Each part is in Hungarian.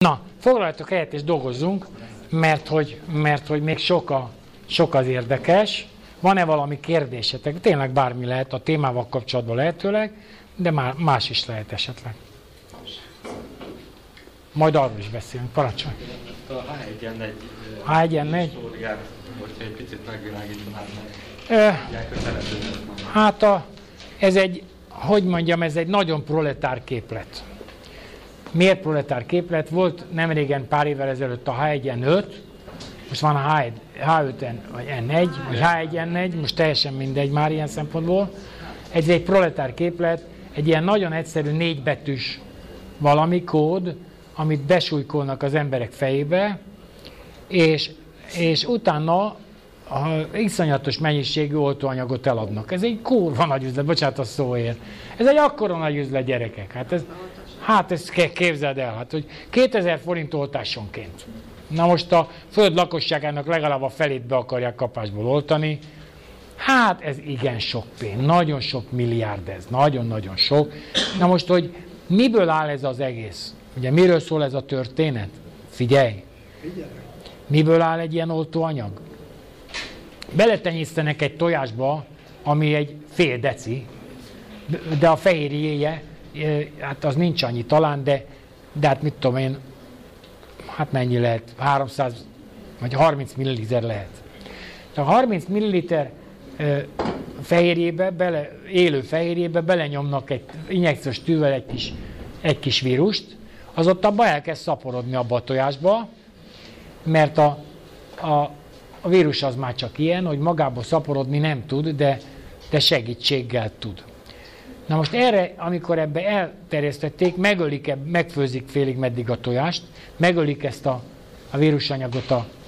Na, foglaljatok helyet és dolgozzunk, mert hogy még sok az érdekes. Van-e valami kérdésetek? Tényleg bármi lehet, a témával kapcsolatban lehetőleg, de már más is lehet esetleg. Majd arról is beszélünk, parancsolj. A H1N1 H1N1? hogyha egy picit megvilágítanám ez egy, hogy mondjam, ez egy nagyon proletár képlet. Miért proletár képlet? Volt nemrégen pár évvel ezelőtt a H1N5, most van a H5N, vagy N1, vagy H1N1, most teljesen mindegy már ilyen szempontból. Ez egy proletár képlet, egy ilyen nagyon egyszerű 4 betűs valami kód, amit besúlykolnak az emberek fejébe, és utána iszonyatos mennyiségű oltóanyagot eladnak. Ez egy kurva nagy üzlet, bocsánat a szóért. Ez egy akkora nagy üzlet, gyerekek. Hát ezt képzeld el, hogy 2000 forint oltásonként. Na most a föld lakosságának legalább a felét be akarják kapásból oltani. Hát ez igen sok pénz, nagyon sok milliárd ez, nagyon-nagyon sok. Na most, hogy miből áll ez az egész? Ugye miről szól ez a történet? Figyelj! Miből áll egy ilyen oltóanyag? Beletenyésztenek egy tojásba, ami egy fél deci, de a fehérjéje, hát az nincs annyi talán, de hát mit tudom én, hát mennyi lehet? 300 vagy 30 milliliter lehet. A 30 milliliter fehérjébe, élő fehérjébe belenyomnak egy injekciós tűvel egy kis vírust, az ott abba elkezd szaporodni abba a tojásba, mert a vírus az már csak ilyen, hogy magába szaporodni nem tud, de segítséggel tud. Na most erre, amikor ebbe elterjesztették, megfőzik félig meddig a tojást, megölik ezt a vírusanyagot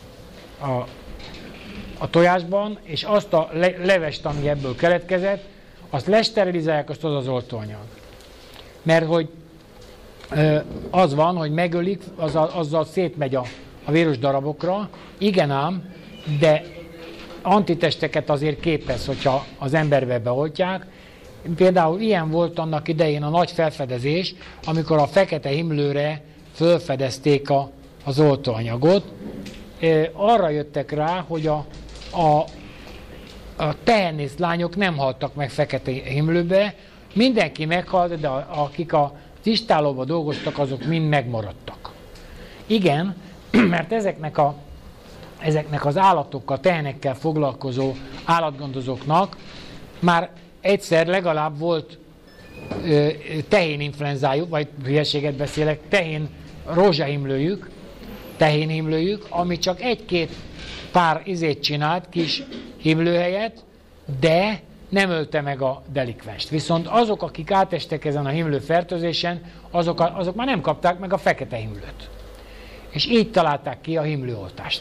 a tojásban, és azt a levest, ami ebből keletkezett, azt lesterilizálják, azt az oltóanyag. Mert hogy az van, hogy megölik, azzal szétmegy a vírus darabokra, igen ám, de antitesteket azért képez, hogyha az emberbe beoltják. Például ilyen volt annak idején a nagy felfedezés, amikor a fekete himlőre felfedezték az oltóanyagot. Arra jöttek rá, hogy a tehenész lányok nem haltak meg fekete himlőbe, mindenki meghalt, de akik az istállóban dolgoztak, azok mind megmaradtak. Igen, mert ezeknek az állatokkal, tehenekkel foglalkozó állatgondozóknak már egyszer legalább volt tehéninfluenzájuk, vagy hülyeséget beszélek, tehénhimlőjük, ami csak 1-2 pár izét csinált, kis himlőhelyet, de nem ölte meg a delikvenst. Viszont azok, akik átestek ezen a himlőfertőzésen, azok már nem kapták meg a fekete himlőt. És így találták ki a himlőoltást.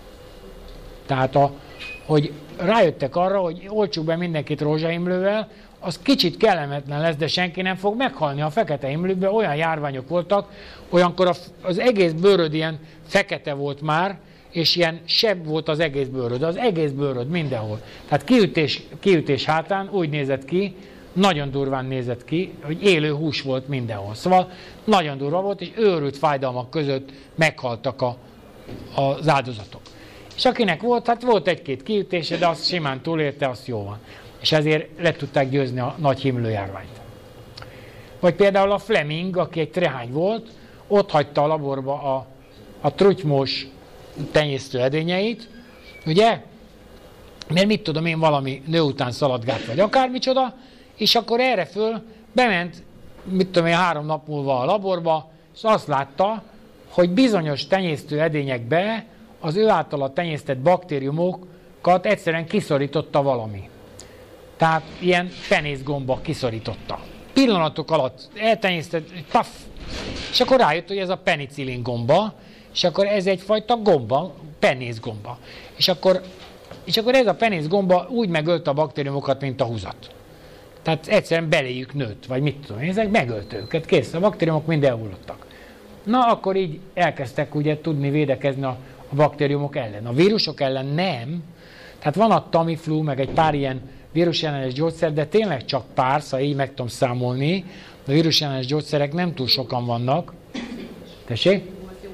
Tehát, hogy rájöttek arra, hogy oltsuk be mindenkit rózsahimlővel, az kicsit kellemetlen lesz, de senki nem fog meghalni. A fekete himlőben olyan járványok voltak, olyankor az egész bőröd ilyen fekete volt már, és ilyen sebb volt az egész bőröd mindenhol. Tehát kiütés hátán úgy nézett ki, nagyon durván nézett ki, hogy élő hús volt mindenhol. Szóval nagyon durva volt, és őrült fájdalmak között meghaltak az áldozatok. És akinek volt, hát volt 1-2 kiütése, de azt simán túlélte, azt jó van. És ezért le tudták győzni a nagy himlőjárványt. Vagy például a Fleming, aki egy trehány volt, ott hagyta a laborba a trutymós tenyésztő edényeit, ugye? Mert mit tudom én, valami nő után szaladgált, vagy akármicsoda, és akkor erre föl bement, mit tudom én, 3 nap múlva a laborba, és azt látta, hogy bizonyos tenyésztő edényekbe az ő általa tenyésztett baktériumokat egyszerűen kiszorította valami. Tehát ilyen penészgomba kiszorította. Pillanatok alatt eltenyésztett, paf! És akkor rájött, hogy ez a penicillin gomba, és akkor ez egyfajta gomba, penészgomba. És akkor ez a penészgomba úgy megölte a baktériumokat, mint a húzat. Tehát egyszerűen beléjük nőtt, vagy mit tudom én, ezek megölte őket, kész, a baktériumok mind elhullottak. Na, akkor így elkezdtek ugye tudni védekezni a baktériumok ellen. A vírusok ellen nem. Tehát van a Tamiflu, meg egy pár ilyen vírusellenes gyógyszer, de tényleg csak pár, szóval így meg tudom számolni. A vírusellenes gyógyszerek nem túl sokan vannak. Tessék?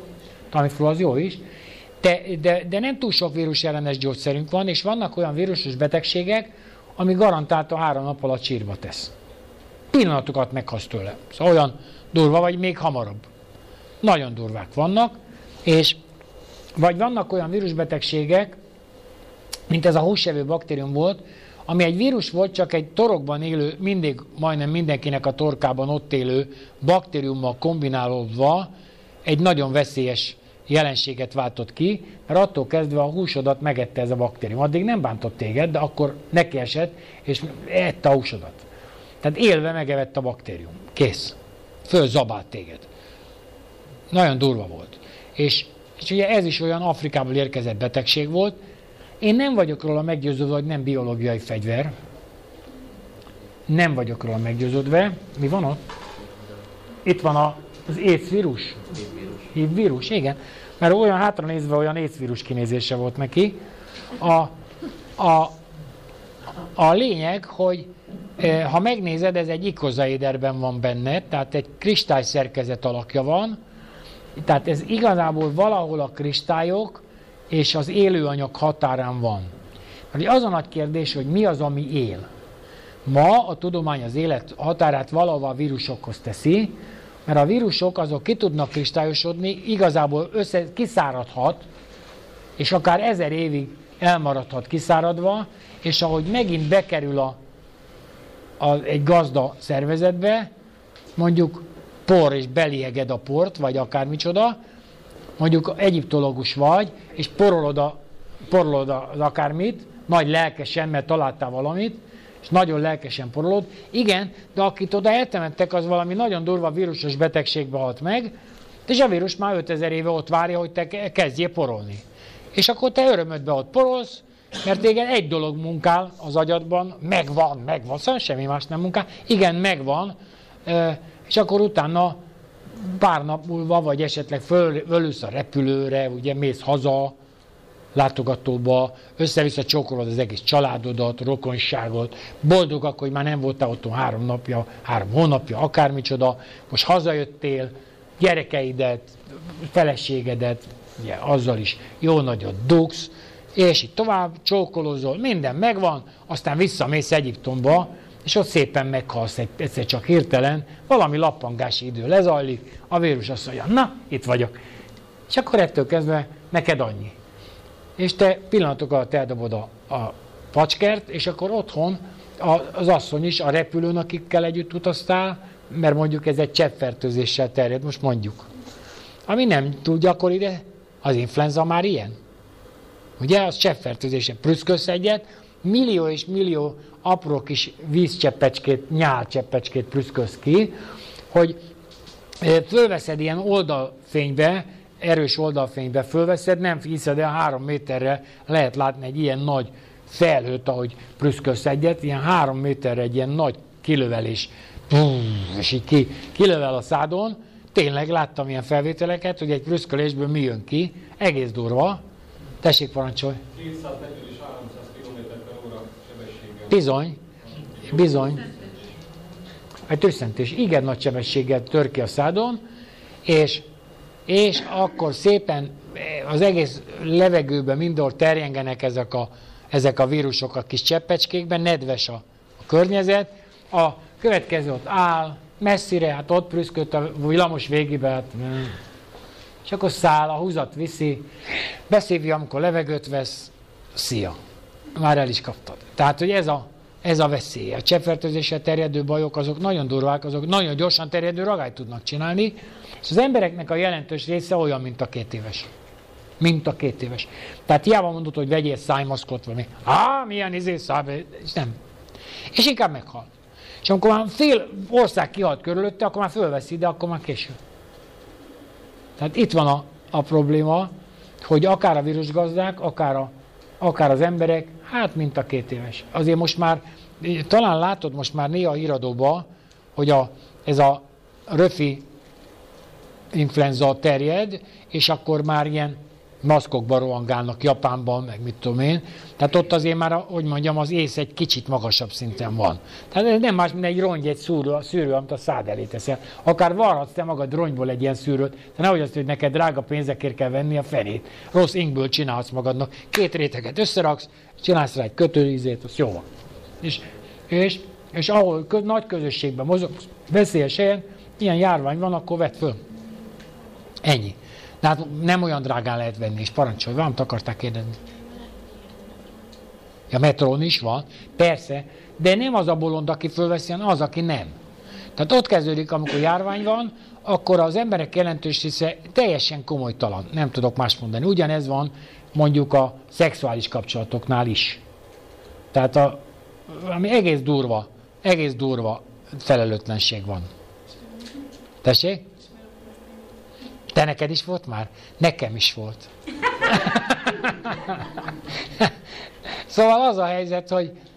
Tamiflu az jó is, de nem túl sok vírus ellenes gyógyszerünk van, és vannak olyan vírusos betegségek, ami garantáltan 3 nap alatt sírba tesz. Pillanatokat meghalsz tőle. Szóval olyan durva, vagy még hamarabb. Nagyon durvák vannak, és vagy vannak olyan vírusbetegségek, mint ez a húsevő baktérium volt, ami egy vírus volt, csak egy torokban élő, mindig majdnem mindenkinek a torkában ott élő baktériummal kombinálódva egy nagyon veszélyes jelenséget váltott ki, mert attól kezdve a húsodat megette ez a baktérium. Addig nem bántott téged, de akkor neki esett, és ette a húsodat. Tehát élve megevett a baktérium. Kész. Fölzabált téged. Nagyon durva volt. És ugye ez is olyan Afrikából érkezett betegség volt. Én nem vagyok róla meggyőződve, hogy nem biológiai fegyver. Nem vagyok róla meggyőződve. Mi van ott? Itt van az AIDS vírus. HIV vírus, igen. Mert olyan hátra nézve olyan AIDS vírus kinézése volt neki. A lényeg, hogy ha megnézed, ez egy ikozaéderben van benne, tehát egy kristályszerkezet alakja van, tehát ez igazából valahol a kristályok és az élőanyag határán van. Az a nagy kérdés, hogy mi az, ami él. Ma a tudomány az élet határát valahol a vírusokhoz teszi, mert a vírusok azok ki tudnak kristályosodni, igazából kiszáradhat, és akár 1000 évig elmaradhat kiszáradva, és ahogy megint bekerül egy gazda szervezetbe, mondjuk por és belieged a port, vagy akármicsoda, mondjuk egyiptológus vagy, és porolod az akármit, nagy lelkesen, mert találtál valamit, és nagyon lelkesen porolod. Igen, de akit oda eltemettek, az valami nagyon durva vírusos betegségbe halt meg, és a vírus már 5000 éve ott várja, hogy te kezdjél porolni. És akkor te örömödbe ott porolsz, mert téged egy dolog munkál az agyadban, megvan, szóval semmi más nem munkál. Igen, megvan, és akkor utána pár nap múlva, vagy esetleg fölülsz a repülőre, ugye mész haza, látogatóba, össze-vissza csókolod az egész családodat, rokonságot, boldogak, hogy már nem voltál otthon 3 napja, 3 hónapja, akármicsoda, most hazajöttél, gyerekeidet, feleségedet, ugye, azzal is jó nagyot dugsz, és így tovább csókolozol, minden megvan, aztán visszamész Egyiptomba, és ott szépen meghalsz egyszer csak hirtelen, valami lappangási idő lezajlik, a vírus azt mondja, na, itt vagyok. És akkor ettől kezdve neked annyi. És te pillanatok alatt eldobod a pacskert, és akkor otthon az asszony is a repülőn, akikkel együtt utaztál, mert mondjuk ez egy cseppfertőzéssel terjed, most mondjuk. Ami nem túl gyakori, de az influenza már ilyen. Ugye, az cseppfertőzéssel prüszkölsz egyet, millió és millió apró kis vízcseppecskét, nyálcseppecskét prüszkölsz ki, hogy fölveszed ilyen oldalfénybe, erős oldalfénybe fölveszed, nem hiszed el, 3 méterre lehet látni egy ilyen nagy felhőt, ahogy prüszkölsz egyet, ilyen 3 méterre egy ilyen nagy kilövelés, és így kilövel a szádon. Tényleg láttam ilyen felvételeket, hogy egy prüszkölésből mi jön ki, egész durva. Tessék, parancsolj! 240 és 300 km/h sebességgel. Bizony. Egy tüsszentés, igen nagy sebességgel tör ki a szádon, és akkor szépen az egész levegőben mindenhol terjengenek ezek a vírusok a kis cseppecskékben, nedves a környezet, a következő ott áll, messzire, hát ott prüszkölt a villamos végébe, hát, és akkor száll, a húzat viszi, beszívja, amikor levegőt vesz, szia, már el is kaptad. Tehát, hogy ez a veszély. A cseppfertőzéssel terjedő bajok, azok nagyon durvák, azok nagyon gyorsan terjedő ragályt tudnak csinálni, és az embereknek a jelentős része olyan, mint a 2 éves. Mint a 2 éves. Tehát hiába mondod, hogy vegyél szájmaszkot, vagy milyen száj, és nem. És inkább meghal. És amikor már fél ország kihalt körülötte, akkor már fölveszi, de akkor már késő. Tehát itt van a probléma, hogy akár a vírusgazdák, akár az emberek, hát mint a 2 éves. Azért most már, talán látod most már néha a híradóban, hogy ez a röfi influenza terjed, és akkor már ilyen maszkokban rohangálnak Japánban, meg mit tudom én. Tehát ott azért már, hogy mondjam, az ész egy kicsit magasabb szinten van. Tehát ez nem más, mint egy rongy, egy szűrő, amit a szád elé teszel. Akár varhatsz te magad rongyból egy ilyen szűrőt, de nehogy azt, hogy neked drága pénzekért kell venni a fenét. Rossz inkből csinálsz magadnak. 2 réteget összeraksz, csinálsz rá egy kötőízét, az jó van. És ahol nagy közösségben mozog, veszélyes helyen, ilyen járvány van, akkor vedd föl. Ennyi. De hát nem olyan drágán lehet venni, és parancsolj, valamit akarták kérdezni. Ja, metrón is van, persze, de nem az a bolond, aki fölveszi, hanem az, aki nem. Tehát ott kezdődik, amikor járvány van, akkor az emberek jelentős része teljesen komolytalan, nem tudok más mondani. Ugyanez van mondjuk a szexuális kapcsolatoknál is. Tehát ami egész durva felelőtlenség van. Tessék? Te neked is volt már? Nekem is volt. Szóval az a helyzet,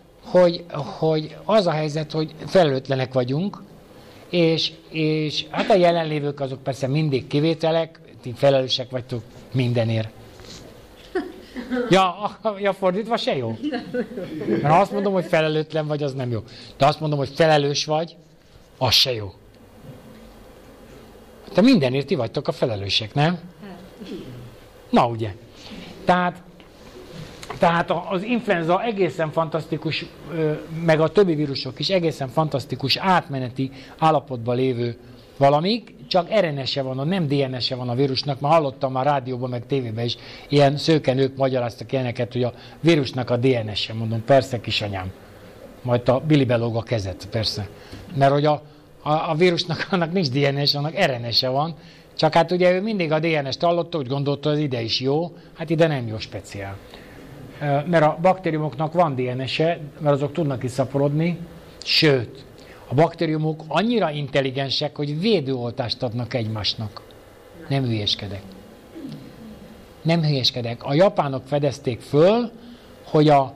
hogy felelőtlenek vagyunk, és hát a jelenlévők azok persze mindig kivételek, ti felelősek vagytok mindenért. Ja, fordítva se jó? Mert ha azt mondom, hogy felelőtlen vagy, az nem jó. De azt mondom, hogy felelős vagy, az se jó. Te mindenért ti vagytok a felelősek, nem? Na ugye. Tehát az influenza egészen fantasztikus, meg a többi vírusok is egészen fantasztikus átmeneti állapotban lévő valamik, csak RNS-e van, nem DNS-e van a vírusnak, már hallottam már rádióban, meg tévében is, ilyen szőkenők magyaráztak ilyeneket, hogy a vírusnak a DNS-e, mondom, persze kisanyám. Majd a Billy belóg a kezet, persze. Mert hogy a vírusnak annak nincs DNS, annak RNS-e van, csak hát ugye ő mindig a DNS-t hallotta, úgy gondolta, hogy ide is jó, hát ide nem jó speciál. Mert a baktériumoknak van DNS-e, mert azok tudnak is szaporodni, sőt, a baktériumok annyira intelligensek, hogy védőoltást adnak egymásnak. Nem hülyéskedek. Nem hülyéskedek. A japánok fedezték föl, hogy a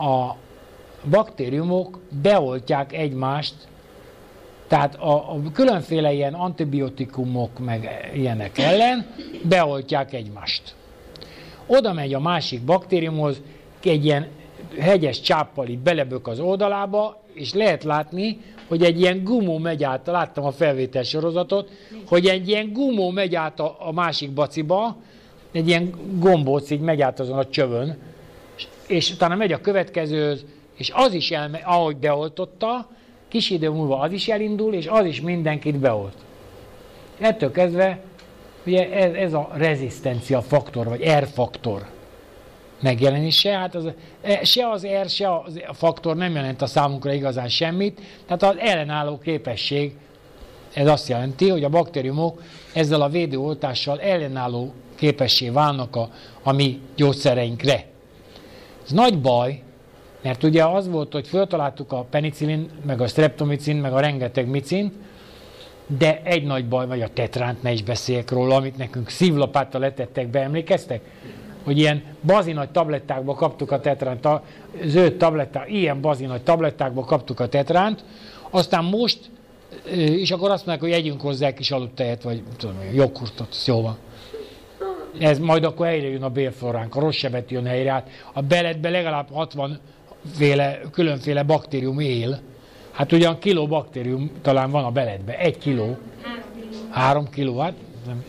baktériumok beoltják egymást, tehát a különféle ilyen antibiotikumok meg ilyenek ellen beoltják egymást. Oda megy a másik baktériumhoz, egy ilyen hegyes csáppal így belebök az oldalába, és lehet látni, hogy egy ilyen gumó megy át, láttam a felvétel sorozatot, hogy egy ilyen gumó megy át a másik baciba, egy ilyen gombóc így megy át azon a csövön, és utána megy a következőhöz, és az is ahogy beoltotta, kis idő múlva az is elindul, és az is mindenkit beolt. Ettől kezdve, ugye ez a rezisztencia faktor, vagy R-faktor megjelenése, hát se az R, se a faktor nem jelent a számunkra igazán semmit, tehát az ellenálló képesség, ez azt jelenti, hogy a baktériumok ezzel a védőoltással ellenálló képessé válnak a mi gyógyszereinkre. Ez nagy baj, mert ugye az volt, hogy föltaláltuk a penicillin, meg a streptomicin, meg a rengeteg micin, de egy nagy baj, vagy a tetránt, ne is beszéljek róla, amit nekünk szívlapáttal letettek be, emlékeztek? Hogy ilyen bazinagy tablettákba kaptuk a tetránt, a zöld tabletták, ilyen bazinagy tablettákba kaptuk a tetránt, aztán most, és akkor azt mondják, hogy együnk hozzá egy kis aludtejet, vagy tudom, joghurtot, jó van. Ez majd akkor helyre jön a bélflóránk, a rossz sebet jön helyre át. A beletbe legalább 60 különféle baktérium él. Hát ugyan kiló baktérium talán van a beletbe. 1 kiló. 3 kiló, hát nem.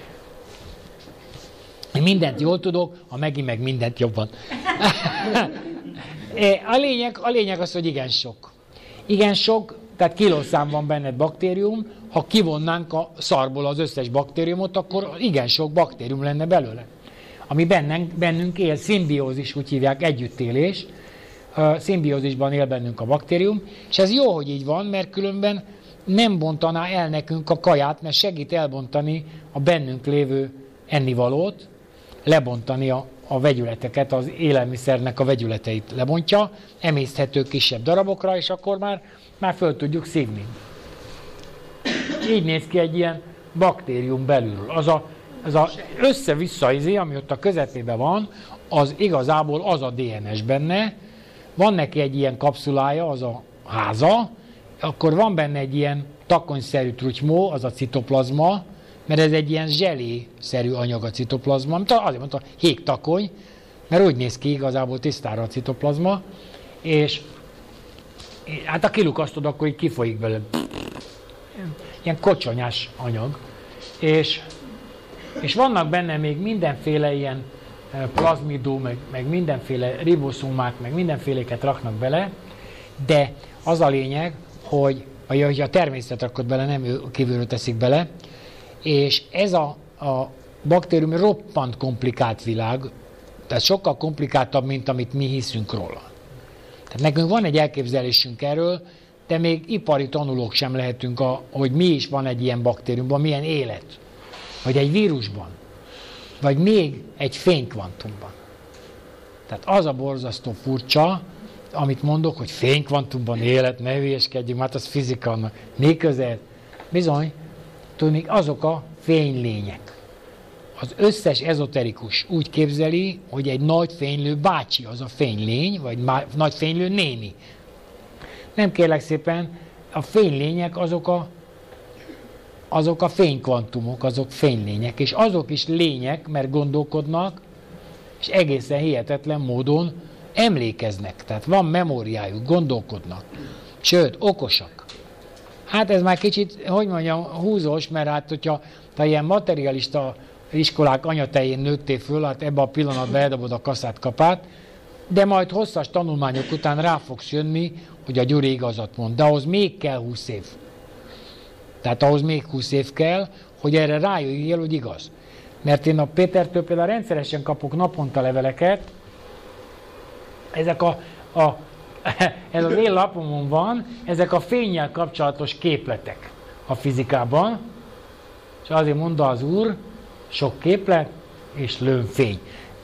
Én mindent jól tudok, a Megi meg mindent jobban. A lényeg az, hogy igen sok. Igen sok, tehát kilószám van benned baktérium, ha kivonnánk a szarból az összes baktériumot, akkor igen sok baktérium lenne belőle. Ami bennünk él, szimbiózis, úgy hívják, együttélés. Szimbiózisban él bennünk a baktérium, és ez jó, hogy így van, mert különben nem bontaná el nekünk a kaját, mert segít elbontani a bennünk lévő ennivalót, lebontani a vegyületeket, az élelmiszernek a vegyületeit lebontja, emészthető kisebb darabokra, és akkor már föl tudjuk szívni. Így néz ki egy ilyen baktérium belülről. Az a össze-vissza izé, ami ott a közepében van, az igazából az a DNS benne, van neki egy ilyen kapszulája, az a háza, akkor van benne egy ilyen takonyszerű trutymó, az a citoplazma, mert ez egy ilyen zselé-szerű anyag a citoplazma, azért mondta, hégtakony, mert úgy néz ki igazából tisztára a citoplazma, és hát ha kilukasztod, akkor így kifolyik belőle. Ilyen kocsonyás anyag. És vannak benne még mindenféle ilyen plazmidó, meg mindenféle riboszómák, meg mindenféléket raknak bele, de az a lényeg, hogy a természet rakott bele, nem ő kívülről teszik bele, és ez a baktérium roppant komplikált világ, tehát sokkal komplikáltabb, mint amit mi hiszünk róla. Tehát nekünk van egy elképzelésünk erről, de még ipari tanulók sem lehetünk, hogy mi is van egy ilyen baktériumban, milyen élet, vagy egy vírusban, vagy még egy fénykvantumban. Tehát az a borzasztó furcsa, amit mondok, hogy fénykvantumban élet, ne hülyeskedjünk, hát az fizika annak. Mi közel? Bizony, tudni, azok a fénylények. Az összes ezoterikus úgy képzeli, hogy egy nagy fénylő bácsi az a fénylény, vagy nagy fénylő néni. Nem, kérlek szépen, a fénylények azok a fénykvantumok, azok fénylények, és azok is lények, mert gondolkodnak, és egészen hihetetlen módon emlékeznek, tehát van memóriájuk, gondolkodnak, sőt, okosak. Hát ez már kicsit, hogy mondjam, húzós, mert hát, hogyha ilyen materialista iskolák anyatején nőttél föl, hát ebben a pillanatban eldobod a kaszát kapát, de majd hosszas tanulmányok után rá fogsz jönni, hogy a Gyuri igazat mond, de ahhoz még kell 20 év. Tehát ahhoz még 20 év kell, hogy erre rájöjjél, hogy igaz. Mert én a Pétertől például rendszeresen kapok naponta leveleket, ezek ez az én lapomon van, ezek a fénnyel kapcsolatos képletek a fizikában, és azért mondta az úr, sok képlet és lőnfény.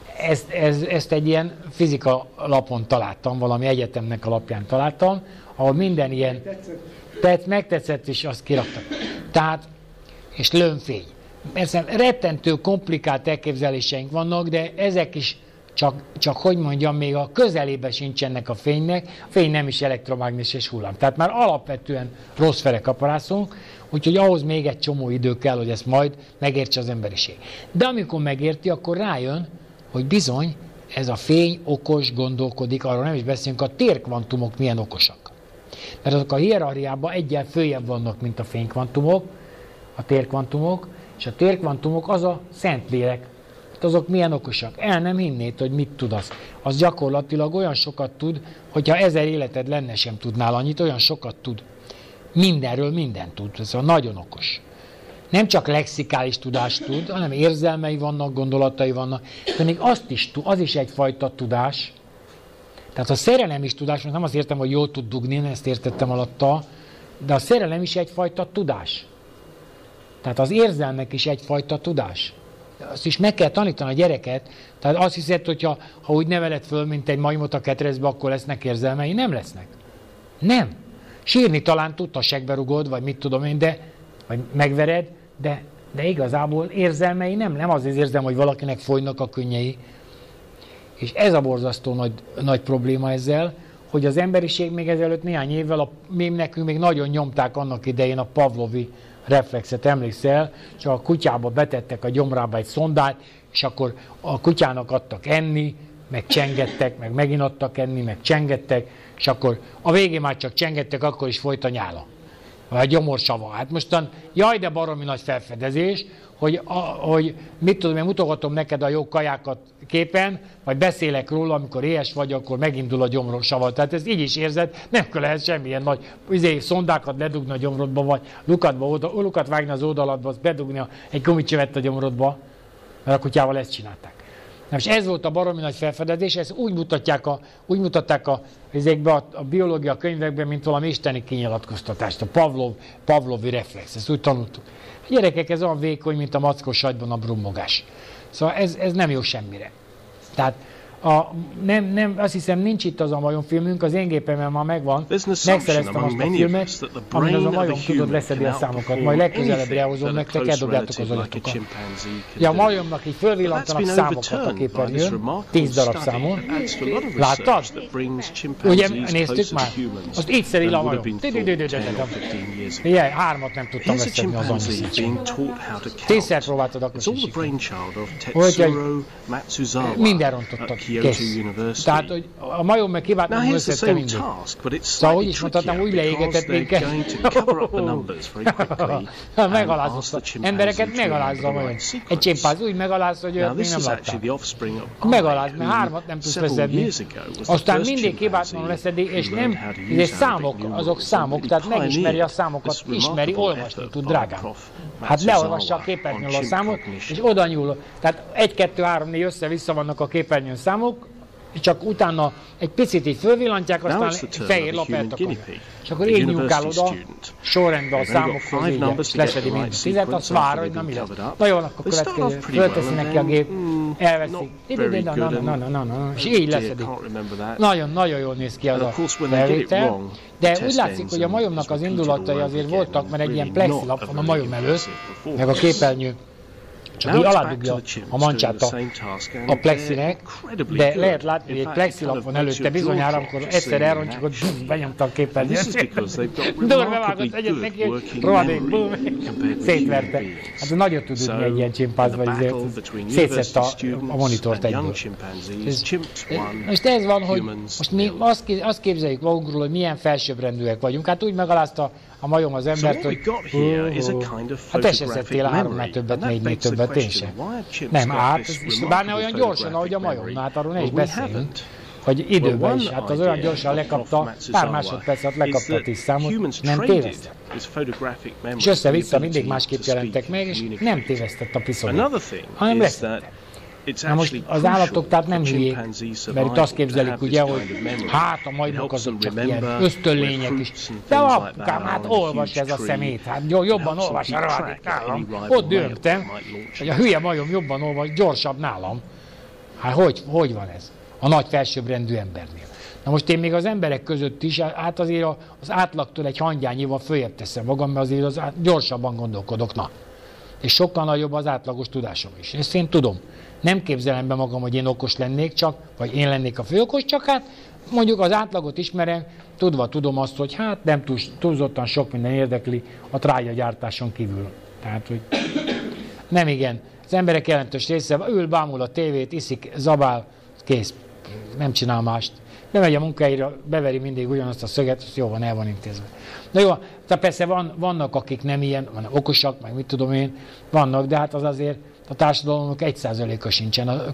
Ezt egy ilyen fizika lapon találtam, valami egyetemnek a lapján találtam, ahol minden ilyen megtetszett, és azt kiraktak. Tehát, és lőnfény. Persze rettentő komplikált elképzeléseink vannak, de ezek is csak hogy mondjam, még a közelébe sincsenek a fénynek, a fény nem is elektromágneses hullám. Tehát már alapvetően rossz fele kaparászunk, úgyhogy ahhoz még egy csomó idő kell, hogy ezt majd megértse az emberiség. De amikor megérti, akkor rájön, hogy bizony ez a fény okos, gondolkodik, arról nem is beszélünk, a térkvantumok milyen okosak. Mert azok a hierarchiában egyen följebb vannak, mint a fénykvantumok, a térkvantumok, és a térkvantumok az a szentlélek. Azok milyen okosak. El nem hinnéd, hogy mit tud az. Az gyakorlatilag olyan sokat tud, hogyha 1000 életed lenne, sem tudnál annyit, olyan sokat tud. Mindenről mindent tud. Ez nagyon okos. Nem csak lexikális tudást tud, hanem érzelmei vannak, gondolatai vannak. De még azt is tud, az is egyfajta tudás. Tehát a szerelem is tudás, most nem azt értem, hogy jól tud dugni, ezt értettem alatta, de a szerelem is egyfajta tudás. Tehát az érzelmek is egyfajta tudás. Azt is meg kell tanítani a gyereket. Tehát azt hiszed, hogy ha úgy neveled föl, mint egy majmot a ketrezbe, akkor lesznek érzelmei. Nem lesznek. Nem. Sírni talán tud, ha segberugod, vagy mit tudom én, vagy megvered, de igazából érzelmei nem az érzem, hogy valakinek folynak a könnyei. És ez a borzasztó nagy probléma ezzel, hogy az emberiség még ezelőtt néhány évvel, nekünk még nagyon nyomták annak idején a Pavlovi reflexet, emlékszel, csak a kutyába betettek a gyomrába egy szondát, és akkor a kutyának adtak enni, meg csengettek, meg megint adtak enni, meg csengettek, és akkor a végén már csak csengettek, akkor is folyt a nyála. Vagy a gyomorsava. Hát mostan, jaj, de baromi nagy felfedezés, hogy mit tudom, én mutogatom neked a jó kajákat képen, vagy beszélek róla, amikor éhes vagy, akkor megindul a gyomorsaval. Tehát ezt így is érzed, nem kell ehhez semmilyen nagy szondákat ledugni a gyomrodba, vagy lukat vágni az oldaladba, azt bedugni egy gumicsövet a gyomrodba, mert a kutyával ezt csinálták. Na, és ez volt a baromi nagy felfedezés, ezt úgy mutatták a biológia könyvekben, mint valami isteni kinyilatkoztatást, a Pavlovi reflex, ezt úgy tanultuk. A gyerekek, ez olyan vékony, mint a mackos sajtban a brummogás. Szóval ez nem jó semmire. Tehát Azt hiszem nincs itt az a majomfilmünk, az én gépemen már megvan, megszereztem azt a filmet, amin az a majom tudod leszedni a számokat, majd legközelebbre elhozom nektek, eldobjátok az adatokat. Ja, a majomnak így fölvillantanak számokat a képernyőn, 10 darab számon. Láttad? Ugye néztük már? Azt így szedi le a majom. Ilyen, 3-at nem tudtam leszedni az anyaszítsén. 10-szer próbáltad akkor is. Úgyhogy minden rontottad. Kész. Tehát, hogy a majom meg kiváltani összette mindig. Szóval úgy is mondhatnám, úgy leégetett minket. Megalázott. Embereket megalázza a majom. Egy csimpánz úgy megalázza, hogy őt még nem láttál. Megaláz, mert 3-at nem tudsz leszedni. Aztán mindig kiváltani leszedi, és nem, és számok, azok számok, tehát megismeri a számokat, ismeri, olvasni tud, drágám. Hát leolvassa a képernyőn a számot, és oda nyúl. Tehát 1, 2, 3, 4 össze-vissza vannak a képernyőn számok, csak utána egy picit így fölvillantják, aztán egy fehér lap eltakarja. És akkor így nyúlkál oda, sorrendben a számokhoz így, és leszedi minden 10-et, azt vár, hogy na mi lesz. Na jó, akkor következő, fölteszi neki a gép, elveszi, és így leszedik. Nagyon jól néz ki az a felvétel, de úgy látszik, hogy a majomnak az indulatai azért voltak, mert egy ilyen plexilap van a majom előtt, meg a képernyő. Csak így aládugja a mancsát a plexinek, de lehet látni, hogy egy plexilap van előtte bizonyára, amikor egyszer elrontjuk, hogy benyomta a képernyőt. Durbevágott egyet neki, rohadék, bum, szétverte. Hát nagyon tud ütni egy ilyen csimpánz, vagy azért szétszette a monitort egyből. Most ez van, hogy most mi azt képzeljük magunkról, hogy milyen felsőbbrendűek vagyunk. Hát úgy megalázta a majom az embert, hogy hát te se szedtél 3-nál többet, 4-nél többet, én sem. Nem, bár ne olyan gyorsan, ahogy a majom, hát arról ne is beszéljünk, hogy időben is, hát az olyan gyorsan lekapta, pár másodperc alatt lekapta a 10 számot, nem tévesztett. És össze-vissza mindig másképp jelentek meg, és nem tévesztett a piszonyat, hanem leszette. Na most az állatok tehát nem hülyék, mert itt azt képzelik ugye, hogy hát a majmok azok csak ilyen ösztönlények is. De apukám, hát olvas ez a szemét, hát jobban olvas a rohadék nálam. Ott dögtem, hogy a hülye majom jobban olvas, gyorsabb nálam. Hát hogy van ez a nagy felsőbbrendű embernél? Na most én még az emberek között is, hát azért az átlagtól egy hangyányival följebb teszem magam, mert azért gyorsabban gondolkodok, na. És sokkal nagyobb az átlagos tudásom is. Ezt én tudom. Nem képzelem be magam, hogy én okos lennék csak, vagy én lennék a főokos, csak hát mondjuk az átlagot ismerem, tudom azt, hogy hát nem túlzottan sok minden érdekli a trágyagyártáson kívül. Tehát, hogy nem igen. Az emberek jelentős része ül, bámul a tévét, iszik, zabál, kész. Nem csinál mást. Bemegy a munkáira, beveri mindig ugyanazt a szöget, jó van, el van intézve. Na jó, tehát persze vannak, akik nem ilyen, vannak okosak, meg mit tudom én, vannak, de hát az azért a társadalomnak 1%-a sincsen. A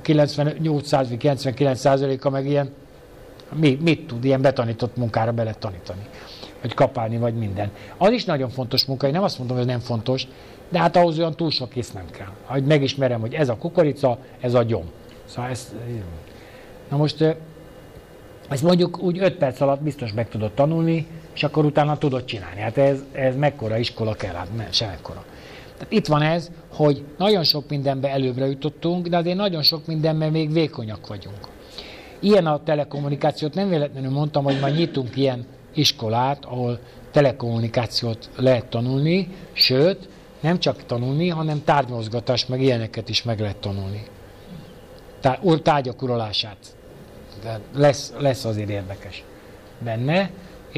98%-99%-a meg ilyen, mit tud, ilyen betanított munkára bele tanítani. Vagy kapálni, vagy minden. Az is nagyon fontos munka, én nem azt mondom, hogy nem fontos, de hát ahhoz olyan túl sok kész nem kell. Hogy megismerem, hogy ez a kukorica, ez a gyom. Szóval na most ezt mondjuk úgy 5 perc alatt biztos meg tudod tanulni, és akkor utána tudod csinálni. Hát ez mekkora iskola kell, hát nem, semmekkora. Tehát itt van ez, hogy nagyon sok mindenben előbbre jutottunk, de azért nagyon sok mindenben még vékonyak vagyunk. Ilyen a telekommunikációt, nem véletlenül mondtam, hogy majd nyitunk ilyen iskolát, ahol telekommunikációt lehet tanulni, sőt, nem csak tanulni, hanem tárgymozgatás, meg ilyeneket is meg lehet tanulni. Tárgyak uralását. De lesz azért érdekes benne,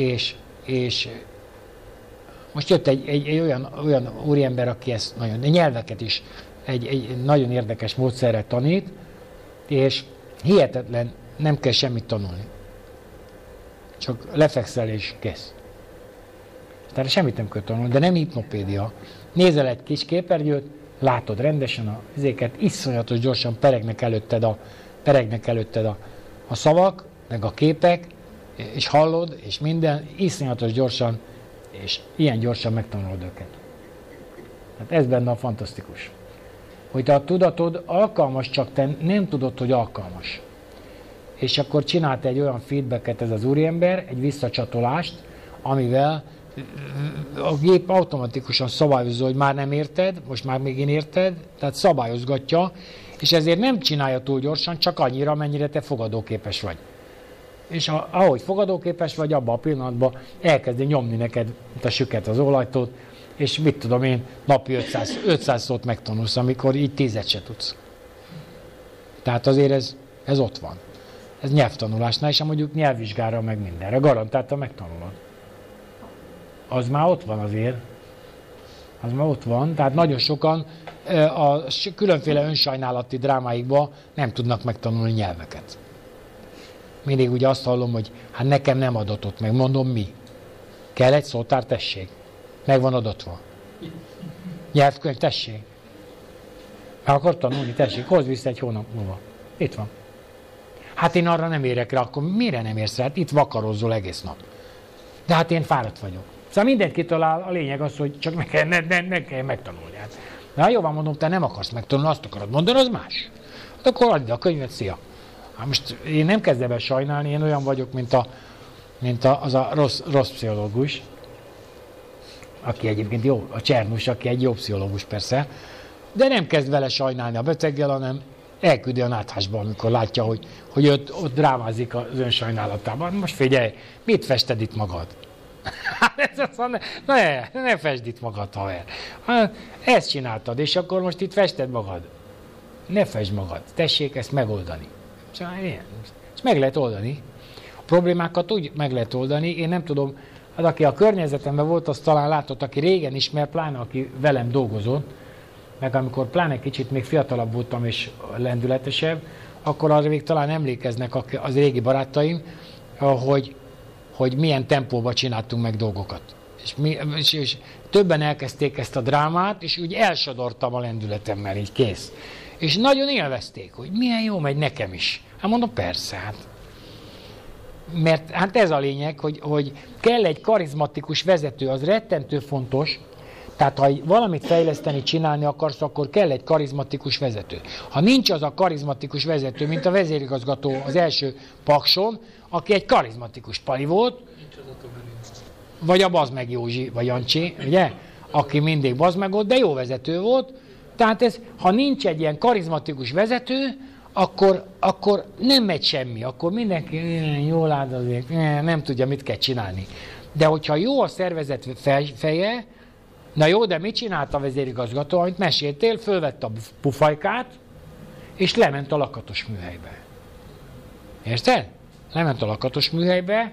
és most jött egy olyan úriember, aki ezt nagyon, nyelveket is egy nagyon érdekes módszerrel tanít, és hihetetlen, nem kell semmit tanulni. Csak lefekszel és kész. Tehát semmit nem kell tanulni, de nem hipnopédia. Nézel egy kis képernyőt, látod rendesen a vizéket, iszonyatos gyorsan peregnek előtted a szavak, meg a képek, és hallod, és minden iszonyatos gyorsan, és ilyen gyorsan megtanulod őket. Hát ez benne a fantasztikus. Hogy a tudatod alkalmas, csak te nem tudod, hogy alkalmas. És akkor csinált egy olyan feedbacket ez az úriember, egy visszacsatolást, amivel a gép automatikusan szabályozza, hogy már nem érted, most már még én érted, tehát szabályozgatja, És ezért nem csinálja túl gyorsan, csak annyira, mennyire te fogadóképes vagy. És ahogy fogadóképes vagy, abban a pillanatban elkezdi nyomni neked a süket az olajtót, és mit tudom én, napi 500 szót megtanulsz, amikor így 10-et se tudsz. Tehát azért ez ott van. Ez nyelvtanulásnál, és mondjuk nyelvvizsgára meg mindenre. Garantáltan megtanulod. Az már ott van azért. Az már ott van. Tehát nagyon sokan a különféle önsajnálati drámáikban nem tudnak megtanulni nyelveket. Mindig ugye azt hallom, hogy hát nekem nem adatott meg. Mondom, mi? Kell egy szótár, tessék. Meg van adatva. Nyelvkönyv, tessék. Meg akar tanulni, tessék. Hozz vissza egy hónap múlva. Itt van. Hát én arra nem érek rá, akkor mire nem érsz rá? Hát itt vakarozzol egész nap. De hát én fáradt vagyok. Szóval mindent kitalál, a lényeg az, hogy csak ne kell megtanulni. Hát. Na jó, van, mondom, te nem akarsz megtanulni, azt akarod mondani, az más. Hát akkor add a könyvet, szia. Hát most én nem kezdem el sajnálni, én olyan vagyok, mint az a rossz pszichológus, aki egyébként jó, a Csernus, aki egy jó pszichológus persze, de nem kezd vele sajnálni a beteggel, hanem elküldi a náthásba, amikor látja, hogy ott drámázik az önsajnálatában. Most figyelj, mit fested itt magad? Ne fesd itt magad, haver. Ezt csináltad, és akkor most itt fested magad. Ne fesd magad, tessék ezt megoldani. És meg lehet oldani. A problémákat úgy meg lehet oldani, én nem tudom, hát aki a környezetemben volt, azt talán látott, aki régen ismer, pláne aki velem dolgozott, meg amikor pláne kicsit még fiatalabb voltam és lendületesebb, akkor arra még talán emlékeznek az régi barátaim, hogy milyen tempóban csináltunk meg dolgokat. És többen elkezdték ezt a drámát, és úgy elsodortam a lendületemmel, így kész. És nagyon élvezték, hogy milyen jó megy nekem is. Hát mondom, persze, hát. Mert hát ez a lényeg, hogy kell egy karizmatikus vezető, az rettentő fontos. Tehát ha valamit fejleszteni, csinálni akarsz, akkor kell egy karizmatikus vezető. Ha nincs az a karizmatikus vezető, mint a vezérigazgató az első Pakson, aki egy karizmatikus pali volt, vagy a Bazd meg Józsi, vagy Jancsi, ugye? Aki mindig bazd meg ott, de jó vezető volt. Tehát ha nincs egy ilyen karizmatikus vezető, akkor nem megy semmi, akkor mindenki jól áll azért, nem tudja, mit kell csinálni. De hogyha jó a szervezet feje, na jó, de mit csinált a vezérigazgató, amit meséltél, fölvette a pufajkát, és lement a lakatos műhelybe. Érted? Lement a lakatos műhelybe,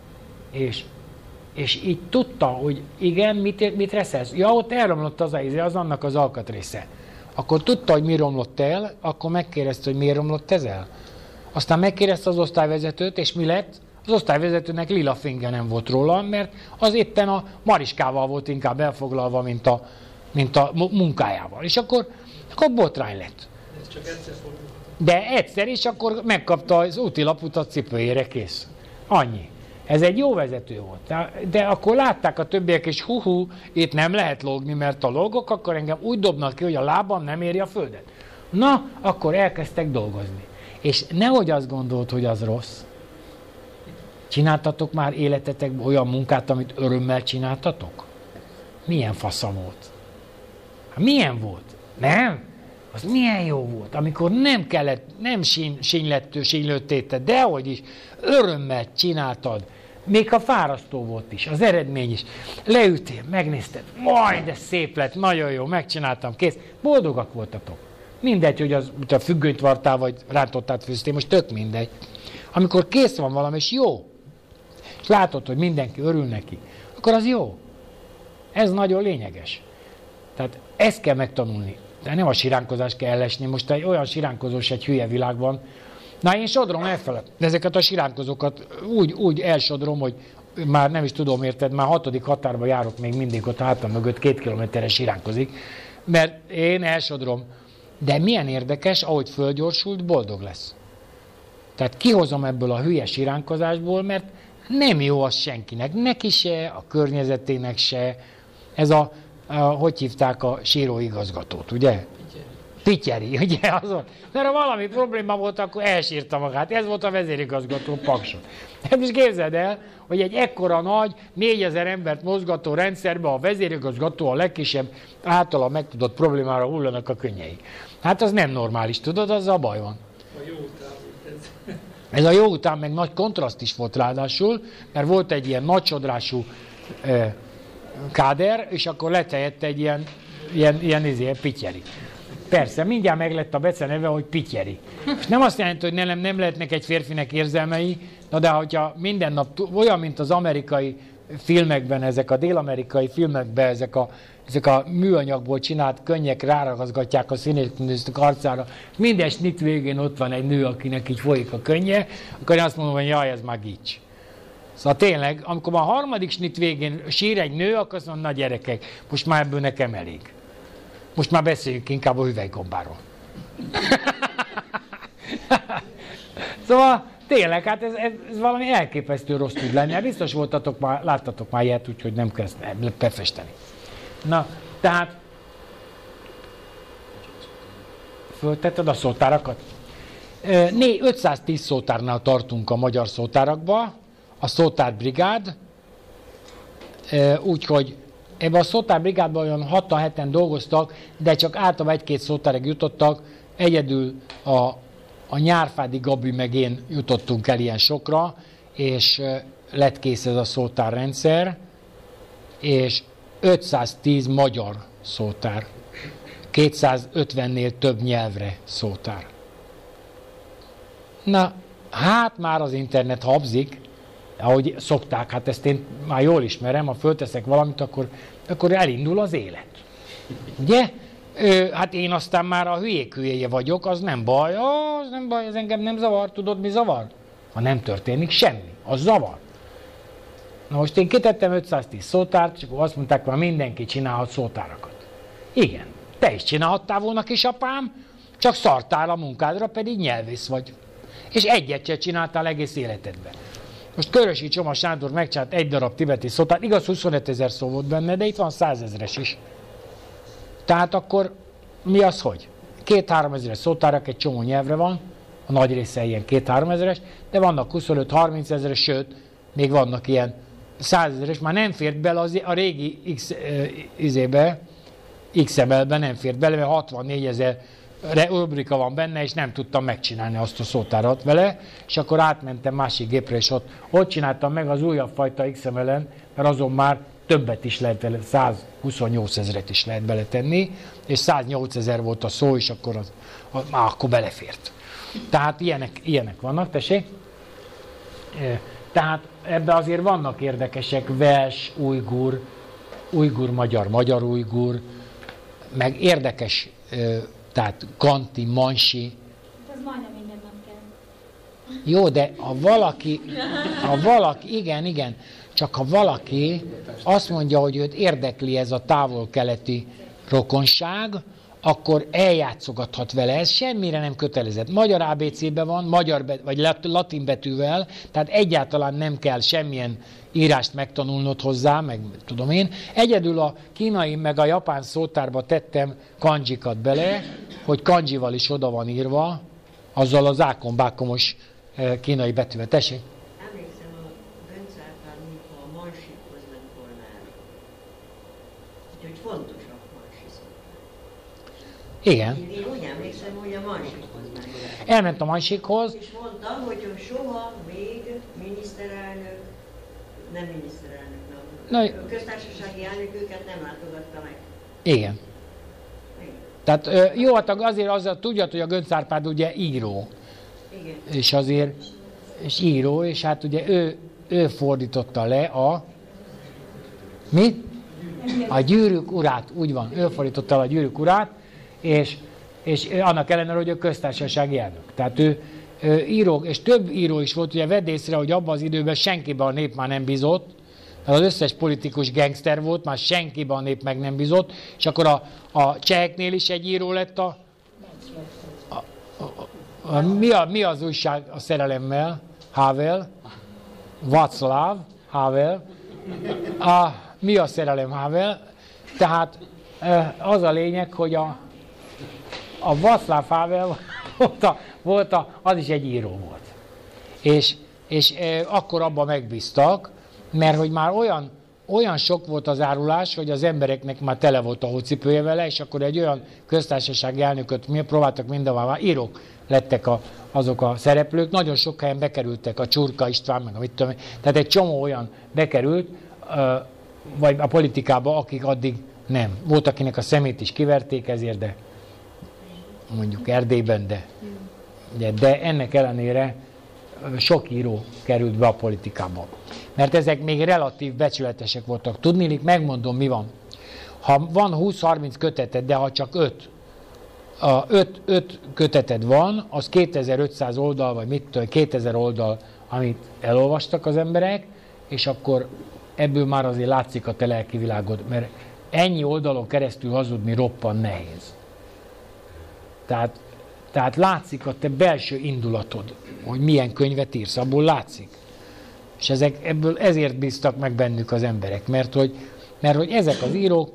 és így tudta, hogy igen, mit reszelsz. Ja, ott elromlott az annak az alkatrésze. Akkor tudta, hogy mi romlott el, akkor megkérdezte, hogy miért romlott ez el. Aztán megkérdezte az osztályvezetőt, és mi lett? Az osztályvezetőnek lila finge nem volt róla, mert az éppen a Mariskával volt inkább elfoglalva, mint a munkájával. És akkor botrány lett. Ez csak egyszer fordult. De egyszer, és akkor megkapta az útilaput a cipőjére, kész. Annyi. Ez egy jó vezető volt. De akkor látták a többiek, és itt nem lehet lógni, mert a lógok, akkor engem úgy dobnak ki, hogy a lábam nem éri a földet. Na, akkor elkezdtek dolgozni. És nehogy azt gondolt, hogy az rossz. Csináltatok már életetekben olyan munkát, amit örömmel csináltatok? Milyen fasza volt? Milyen volt? Nem? Az milyen jó volt, amikor nem kellett, nem sínylőttétek, dehogy is, örömmel csináltad. Még ha fárasztó volt is, az eredmény is. Leültél, megnézted, majd de szép lett, nagyon jó, megcsináltam, kész. Boldogak voltatok. Mindegy, hogy a függönyt vartál, vagy rántottát főztél, most tök mindegy. Amikor kész van valami, és jó, és látod, hogy mindenki örül neki, akkor az jó. Ez nagyon lényeges. Tehát ezt kell megtanulni. De nem a siránkozást kell ellesni. Most egy olyan siránkozós egy hülye világban. Na, én sodrom elfele. De ezeket a siránkozókat úgy elsodrom, hogy már nem is tudom, érted, már 6. határba járok még mindig ott hátam mögött 2 kilométerre siránkozik. Mert én elsodrom. De milyen érdekes, ahogy fölgyorsult, boldog lesz. Tehát kihozom ebből a hülye siránkozásból, mert nem jó az senkinek. Neki se, a környezetének se. Ez hogy hívták a síróigazgatót, ugye? Pityeri, ugye azon. Mert ha valami probléma volt, akkor elsírta magát. Ez volt a vezérigazgató Paksot. Hát is képzeld el, hogy egy ekkora nagy, 4000 embert mozgató rendszerben a vezérigazgató a legkisebb általa megtudott problémára hullanak a könnyei. Hát az nem normális, tudod, azzal baj van. A jó után ez. Ez a jó után meg nagy kontraszt is volt ráadásul, mert volt egy ilyen nagysodrású káder, és akkor lett helyette egy ilyen Pityeri. Persze, mindjárt meg lett a beceneve, hogy Pityeri. És nem azt jelenti, hogy nem lehetnek egy férfinek érzelmei, na de hogyha minden nap olyan, mint az amerikai filmekben, ezek a dél-amerikai filmekben, ezek a műanyagból csinált könnyek ráragazgatják a színésznők arcára, minden snit végén ott van egy nő, akinek így folyik a könnye, akkor én azt mondom, hogy jaj, ez már gics. Szóval tényleg, amikor a harmadik snit végén sír egy nő, akkor azt mondom, na gyerekek, most már ebből nekem elég. Most már beszéljünk inkább a hüvelygombáról. Szóval tényleg, hát ez valami elképesztő rossz tud lenni. Biztos láttatok már ilyet, úgyhogy nem kell befesteni. Na, tehát föltetted a szótárakat? 510 szótárnál tartunk a magyar szótárakba, a szótárbrigád, úgyhogy ebben a szótárbrigádban olyan 6-7-en dolgoztak, de csak általában 1-2 szótárig jutottak, egyedül a Nyárfádi Gabi meg én jutottunk el ilyen sokra, és lett kész ez a szótárrendszer, és 510 magyar szótár, 250-nél több nyelvre szótár. Na, hát már az internet habzik, ahogy szokták, hát ezt én már jól ismerem, ha fölteszek valamit, akkor elindul az élet. Ugye? Hát én aztán már a hülyék hülyéje vagyok, az nem baj, az nem baj, ez engem nem zavar, tudod mi zavar? Ha nem történik semmi, az zavar. Na most én kitettem 510 szótárt, és akkor azt mondták, hogy mindenki csinálhat szótárakat. Igen, te is csinálhattál volna, kisapám, csak szartál a munkádra, pedig nyelvész vagy. És egyet se csináltál egész életedben. Most Körösi Csoma Sándor megcsinált egy darab tibeti szótárt, igaz 25 000 szó volt benne, de itt van 100 000-es is. Tehát akkor mi az, hogy? 2-3 ezeres szótárak egy csomó nyelvre van, a nagy része ilyen 2-3 ezeres, de vannak 25-30 ezeres, sőt, még vannak ilyen 100 000-es, már nem fért bele a régi XML-be nem fért bele, mert 64 000 rubrika van benne, és nem tudtam megcsinálni azt a szótárat vele, és akkor átmentem másik gépre, és ott csináltam meg az újabb fajta XML-en, mert azon már többet is lehet vele, 128 000-et is lehet beletenni, és 108 000 volt a szó, és akkor akkor belefért. Tehát ilyenek vannak, tessék? Tehát ebben azért vannak érdekesek, vers, ujgur, magyar ujgur, meg érdekes, tehát kanti, mansi. Ez majdnem minden nap kell. Jó, de ha valaki, igen, csak ha valaki azt mondja, hogy őt érdekli ez a távol-keleti rokonság, akkor eljátszogathat vele, ez semmire nem kötelezett. Magyar ABC-ben van, vagy latin betűvel, tehát egyáltalán nem kell semmilyen írást megtanulnod hozzá, meg tudom én. Egyedül a kínai meg a japán szótárba tettem kanjikat bele, hogy kanjival is oda van írva, azzal az ákombákomos kínai betűvel. Tessék? Emlékszem, a Bence Árpád, mikor a mansikhoz ment volna el. Úgyhogy fontos a mansi szótár. Igen. Én úgy emlékszem, hogy a mansikhoz ment el. Elment a mansikhoz. És mondta, hogy soha még miniszterelnök, nem miniszterelnök, a köztársasági elnök őket nem látogatta meg. Igen. Tehát jó, hát azért tudjad, hogy a Göncz Árpád ugye író. Igen. És azért, és író, és hát ugye ő fordította le a... Mi? A Gyűrűk urát, úgy van, ő fordította le a Gyűrűk urát, és annak ellenére, hogy a köztársasági elnök. Tehát ő író, és több író is volt, ugye vedd észre, hogy abban az időben senkiben a nép már nem bízott, mert az összes politikus gangster volt, már senkiben a nép meg nem bízott, és akkor a cseheknél is egy író lett mi az újság a szerelemmel? Havel, Václav Havel. Mi a szerelem Havel? Tehát az a lényeg, hogy a Václav Havel az is egy író volt. És akkor abban megbíztak, mert hogy már olyan sok volt az árulás, hogy az embereknek már tele volt a hócipője vele, és akkor egy olyan köztársasági elnököt próbáltak mindenhová, írók lettek azok a szereplők, nagyon sok helyen bekerültek, a Csurka István, meg a mit tudom, tehát egy csomó olyan bekerült, vagy a politikába, akik addig nem. Volt, akinek a szemét is kiverték ezért, de mondjuk Erdélyben, de ennek ellenére sok író került be a politikába. Mert ezek még relatív becsületesek voltak. Tudniillik, megmondom, mi van. Ha van 20-30 köteted, de ha csak 5 köteted van, az 2500 oldal, vagy mit tudom, 2000 oldal, amit elolvastak az emberek, és akkor ebből már azért látszik a te lelki világod, mert ennyi oldalon keresztül hazudni roppan nehéz. Tehát látszik a te belső indulatod, hogy milyen könyvet írsz, abból látszik. És ebből ezért bíztak meg bennük az emberek, mert hogy ezek az írók,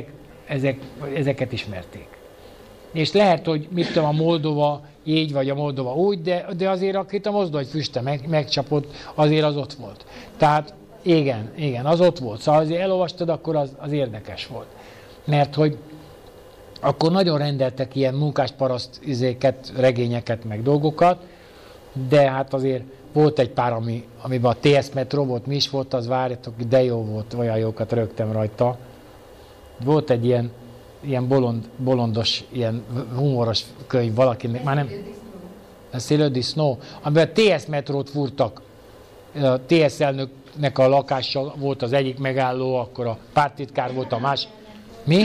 ezeket ismerték. És lehet, hogy mit tudom, a Moldova így, vagy a Moldova úgy, de azért akit a mozdony füste megcsapott, azért az ott volt. Tehát igen, az ott volt. Szóval azért elolvastad, akkor az érdekes volt. Mert hogy akkor nagyon rendeltek ilyen munkásparaszt regényeket, meg dolgokat, de hát azért volt egy pár, amiben a TS Metro volt, mi is volt, az várjatok, de jó volt, olyan jókat rögtem rajta. Volt egy ilyen bolondos, ilyen humoros könyv valakinek, már nem... A Szélő disznó, amiben a TS Metrót fúrtak. A TS elnöknek a lakása volt az egyik megálló, akkor a párttitkár volt a más. Mi?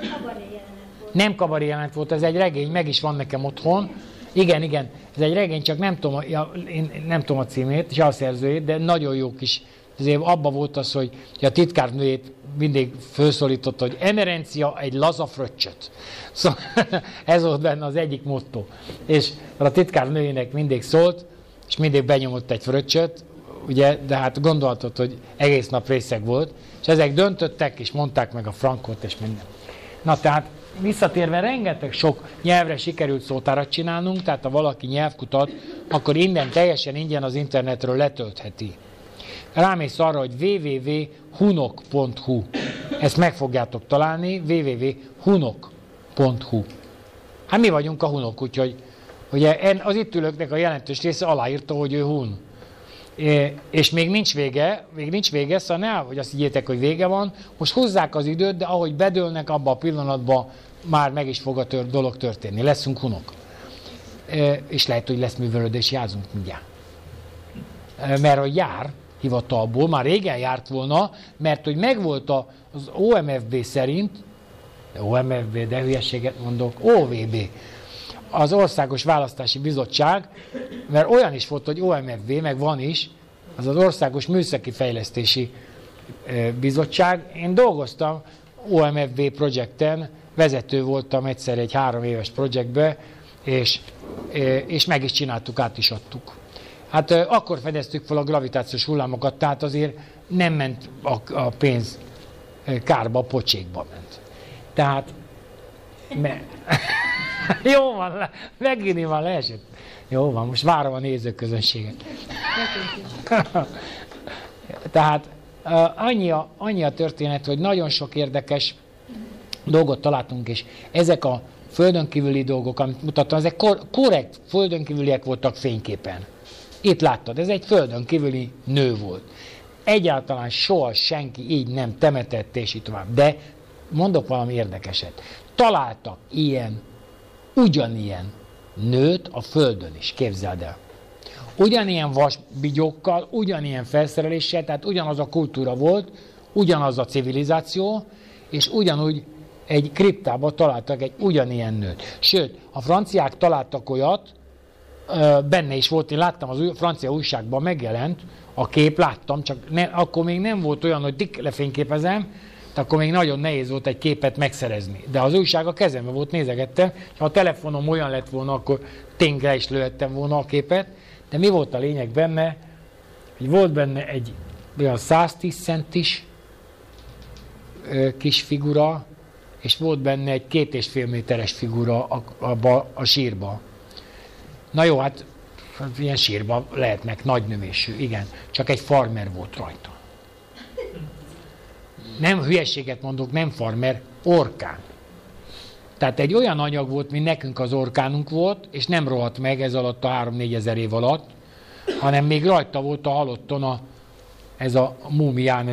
Nem kabaré jelenet volt, ez egy regény, meg is van nekem otthon. Igen, ez egy regény, csak nem tudom a címét, se a szerzőjét, de nagyon jó kis. Azért abban volt az, hogy a titkárnőjét mindig felszólította, hogy emerencia egy laza fröccsöt. Szóval ez volt benne az egyik motto. És a titkárnőjének mindig szólt, és mindig benyomott egy fröccsöt, ugye, de hát gondolhatod, hogy egész nap részeg volt, és ezek döntöttek, és mondták meg a frankot, és minden. Na tehát, visszatérve, rengeteg sok nyelvre sikerült szótárat csinálnunk, tehát ha valaki nyelvkutat, akkor innen teljesen ingyen az internetről letöltheti. Rámész arra, hogy www.hunok.hu. Ezt meg fogjátok találni, www.hunok.hu. Hát mi vagyunk a hunok, úgyhogy ugye az itt ülőknek a jelentős része aláírta, hogy ő hun. És még nincs vége, szóval ne, hogy azt higgyétek, hogy vége van. Most húzzák az időt, de ahogy bedőlnek, abban a pillanatban már meg is fog a dolog történni. Leszünk hunok. És lehet, hogy lesz művelődési házunk mindjárt. Mert hogy jár hivatalból, már régen járt volna, mert hogy megvolt az OMFB szerint, OMFB, de hülyeséget mondok, OVB, az Országos Választási Bizottság, mert olyan is volt, hogy OMFB, meg van is, az Országos Műszaki Fejlesztési Bizottság. Én dolgoztam OMFB projekten, vezető voltam egyszer egy 3 éves projektbe, és meg is csináltuk, át is adtuk. Hát akkor fedeztük fel a gravitációs hullámokat, tehát azért nem ment a pénz kárba, pocsékba ment. Tehát... Jó van, megint van, leesett. Jó van, most várom a nézőközönséget. Tehát annyi a történet, hogy nagyon sok érdekes dolgot találtunk, és ezek a földönkívüli dolgok, amit mutattam, ezek korrekt földönkívüliek voltak fényképen. Itt láttad, ez egy földönkívüli nő volt. Egyáltalán soha senki így nem temetett, és így tovább. De mondok valami érdekeset. Találtak ugyanilyen nőt a Földön is, képzeld el. Ugyanilyen vasbigyokkal, ugyanilyen felszereléssel, tehát ugyanaz a kultúra volt, ugyanaz a civilizáció, és ugyanúgy egy kriptában találtak egy ugyanilyen nőt. Sőt, a franciák találtak olyat, benne is volt, én láttam az francia újságban megjelent, a kép láttam, csak akkor még nem volt olyan, hogy lefényképezem, akkor még nagyon nehéz volt egy képet megszerezni. De az újság a kezemben volt, nézegettem, és ha a telefonom olyan lett volna, akkor tényleg is lőhettem volna a képet. De mi volt a lényeg benne? Hogy volt benne egy olyan 110 centis kis figura, és volt benne egy 2,5 méteres figura a sírba. Na jó, hát ilyen sírba lehetnek nagy növésű, igen, csak egy farmer volt rajta. Nem hülyeséget mondok, nem farmer, orkán. Tehát egy olyan anyag volt, mint nekünk az orkánunk volt, és nem rohadt meg ez alatt a 3-4 ezer év alatt, hanem még rajta volt a halotton ez a múmián,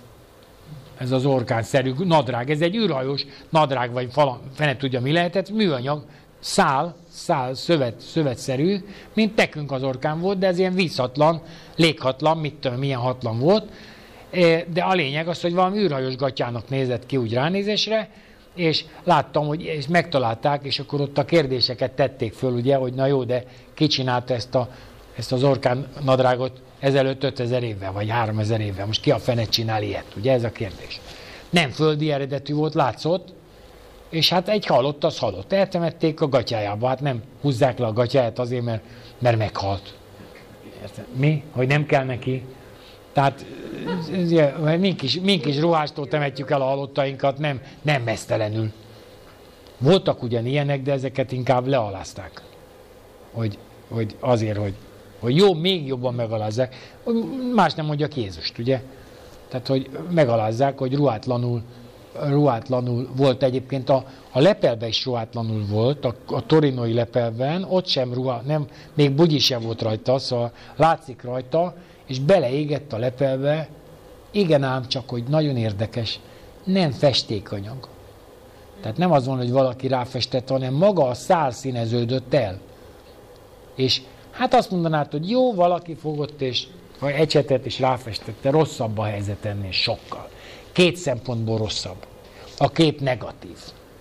ez az orkánszerű nadrág. Ez egy űrhajós nadrág, vagy fene tudja mi lehetett, műanyag, szál, szövetszerű, mint nekünk az orkán volt, de ez ilyen vízhatlan, léghatlan, mit tudom, milyen hatlan volt. De a lényeg az, hogy valami űrhajós gatyának nézett ki úgy ránézésre, és láttam, hogy és megtalálták, és akkor ott a kérdéseket tették föl, ugye, hogy na jó, de ki csinálta ezt az orkán nadrágot ezelőtt 5000 évvel, vagy 3000 évvel. Most ki a fene csinál ilyet? Ugye ez a kérdés. Nem földi eredetű volt, látszott, és hát egy halott, az halott. Eltemették a gatyájába, hát nem húzzák le a gatyáját azért, mert meghalt. Mi? Hogy nem kell neki? Tehát mink is ruhástól temetjük el a halottainkat, nem meztelenül. Voltak ugyan ilyenek, de ezeket inkább lealázták. Hogy azért, hogy jó, még jobban megalázzák. Más nem mondjak Jézust, ugye? Tehát, hogy megalázzák, hogy ruhátlanul volt egyébként, a lepelben is ruhátlanul volt, a torinói lepelben, ott sem még bugyi sem volt rajta, szóval látszik rajta, és beleégett a lepelbe, igen ám, csak hogy nagyon érdekes, nem festékanyag. Tehát nem az van, hogy valaki ráfestett, hanem maga a szál színeződött el. És hát azt mondanád, hogy jó, valaki fogott és vagy ecsetet és ráfestette, rosszabb a helyzet ennél sokkal. 2 szempontból rosszabb. A kép negatív.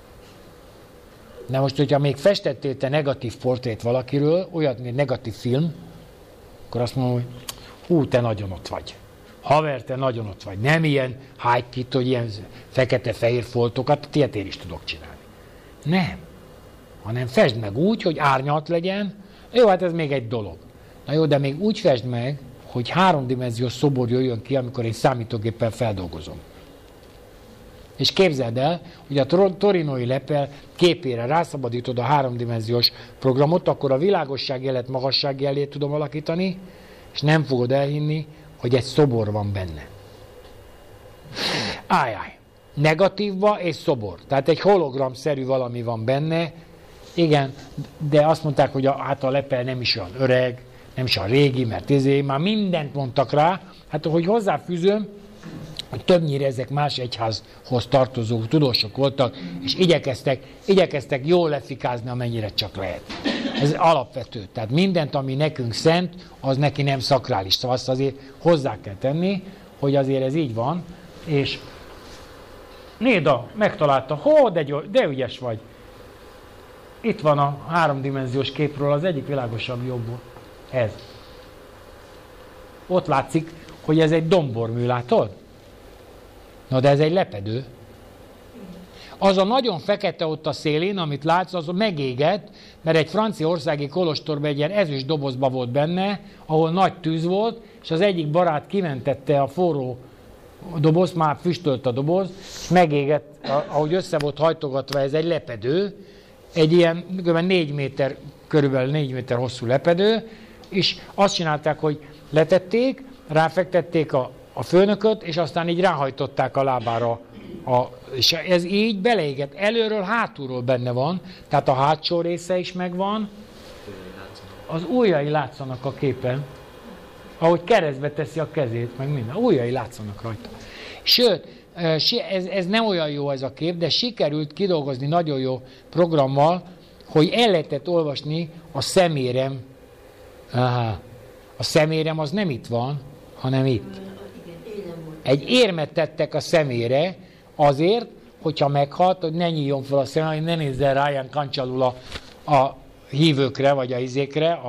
Na most, hogyha még festettél te negatív portrét valakiről, olyat, mint negatív film, akkor azt mondom, hogy hú, te nagyon ott vagy. Haver, te nagyon ott vagy. Nem ilyen high-kit, hogy ilyen fekete-fehér foltokat, ilyet én is tudok csinálni. Nem. Hanem fesd meg úgy, hogy árnyalt legyen. Jó, hát ez még egy dolog. Na jó, de még úgy fesd meg, hogy 3-dimenziós szobor jöjjön ki, amikor én számítógéppel feldolgozom. És képzeld el, hogy a torinói lepel képére rászabadítod a 3-dimenziós programot, akkor a világosságjelet magasságjelé tudom alakítani, és nem fogod elhinni, hogy egy szobor van benne. Ájjáj. Negatívba és szobor. Tehát egy hologramszerű valami van benne. Igen, de azt mondták, hogy a lepel nem is olyan öreg, nem is olyan régi, mert már mindent mondtak rá. Hát, hogy hozzáfűzöm, hogy többnyire ezek más egyházhoz tartozó tudósok voltak, és igyekeztek jól lefikázni, amennyire csak lehet. Ez alapvető. Tehát mindent, ami nekünk szent, az neki nem szakrális. Szóval azt azért hozzá kell tenni, hogy azért ez így van, és Néda megtalálta, de ügyes vagy. Itt van a 3-dimenziós képről az egyik világosabb jobbból. Ez. Ott látszik, hogy ez egy dombormű, látod? Na de ez egy lepedő. Az a nagyon fekete ott a szélén, amit látsz, az megégett, mert egy franciaországi kolostorban egy ilyen ezüst dobozba volt benne, ahol nagy tűz volt, és az egyik barát kimentette a forró dobozt, már füstölt a doboz, és megégett, ahogy össze volt hajtogatva, ez egy lepedő, egy ilyen körülbelül 4 méter hosszú lepedő, és azt csinálták, hogy letették, ráfektették a főnököt, és aztán így ráhajtották a lábára. És ez így beleégett. Előről, hátulról benne van, tehát a hátsó része is megvan. Az ujjai látszanak a képen, ahogy keresztbe teszi a kezét, meg minden. Ujjai látszanak rajta. Sőt, ez nem olyan jó ez a kép, de sikerült kidolgozni nagyon jó programmal, hogy el lehetett olvasni a szemérem. A szemérem az nem itt van, hanem itt. Egy érmet tettek a szemére azért, hogyha meghalt, hogy ne nyíljon fel a szemem, hogy ne nézzen rá ilyen kancsalul a hívőkre, vagy a izékre,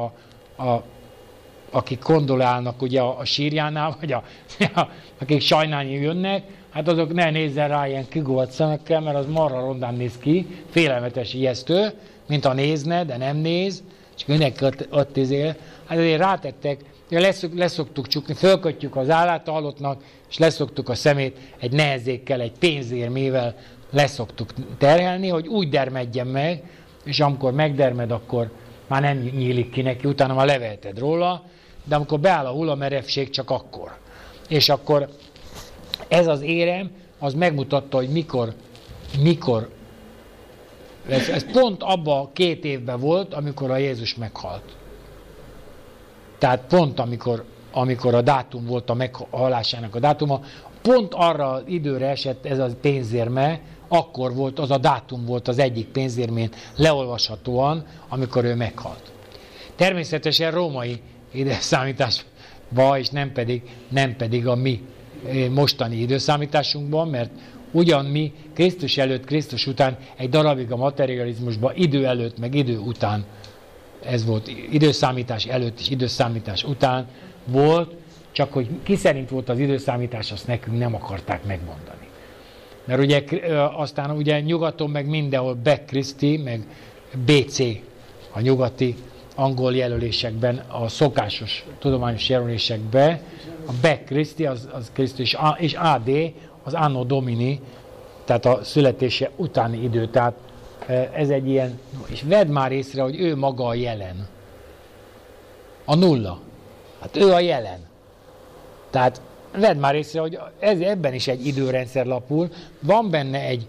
akik kondolálnak ugye a sírjánál, vagy akik sajnálni jönnek, hát azok ne nézzen rá ilyen kigólt szemekkel, mert az marha rondán néz ki, félelmetes ijesztő, mint ha nézne, de nem néz, és mindenki ott izél. Hát azért rátettek, leszoktuk csukni, fölkötjük az állát a halottnak, és leszoktuk a szemét egy nehezékkel, egy pénzérmével leszoktuk terhelni, hogy úgy dermedjen meg, és amikor megdermed, akkor már nem nyílik ki neki, utána már leveheted róla, de amikor beáll a hullamerevség, csak akkor. És akkor ez az érem, az megmutatta, hogy mikor ez pont abban a 2 évben volt, amikor a Jézus meghalt. Tehát pont amikor a dátum volt a meghalásának a dátuma, pont arra az időre esett ez a pénzérme, akkor volt, az a dátum volt az egyik pénzérmén leolvashatóan, amikor ő meghalt. Természetesen római időszámításban, és nem pedig a mi mostani időszámításunkban, mert ugyan mi Krisztus előtt, Krisztus után egy darabig a materializmusban idő előtt, meg idő után, ez volt időszámítás előtt és időszámítás után volt, csak hogy ki szerint volt az időszámítás, azt nekünk nem akarták megmondani. Mert ugye aztán ugye nyugaton meg mindenhol Beck Christie, meg BC a nyugati angol jelölésekben, a szokásos tudományos jelölésekben, a Beck Christie az Krisztus, és AD az Anno Domini, tehát a születése utáni idő. Tehát ez egy ilyen, és vedd már észre, hogy ő maga a jelen. A nulla. Hát ő a jelen. Tehát vedd már észre, hogy ebben is egy időrendszer lapul, van benne egy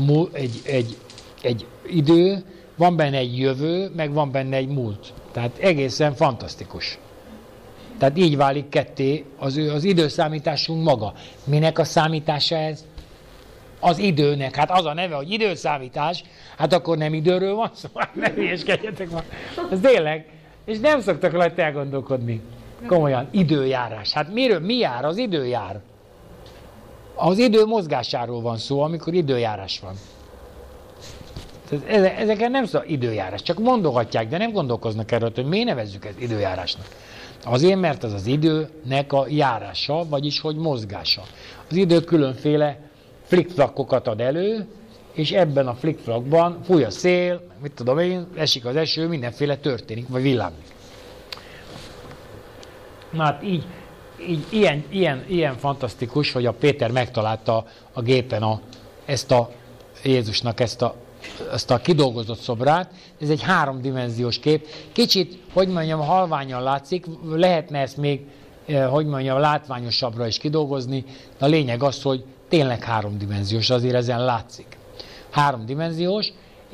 idő, van benne egy jövő, meg van benne egy múlt. Tehát egészen fantasztikus. Tehát így válik ketté az időszámításunk maga. Minek a számítása ez? Az időnek. Hát az a neve, hogy időszámítás, hát akkor nem időről van szó, nem hülyeskedjetek már. Ez tényleg. És nem szoktak rajta elgondolkodni. Komolyan, időjárás. Hát mi jár? Az idő jár. Az idő mozgásáról van szó, amikor időjárás van. Ezeken nem szó időjárás, csak mondogatják, de nem gondolkoznak erről, hogy miért nevezzük ezt időjárásnak. Azért, mert az az időnek a járása, vagyis hogy mozgása. Az idő különféle flickflackokat ad elő, és ebben a flickflackban fúj a szél, mit tudom én, esik az eső, mindenféle történik, vagy villámlik. Na hát így ilyen fantasztikus, hogy a Péter megtalálta a gépen ezt a Jézusnak ezt a kidolgozott szobrát. Ez egy 3-dimenziós kép. Kicsit, hogy mondjam, halványan látszik, lehetne ezt még, hogy mondjam, látványosabbra is kidolgozni, de a lényeg az, hogy tényleg 3-dimenziós, azért ezen látszik. 3-dimenziós,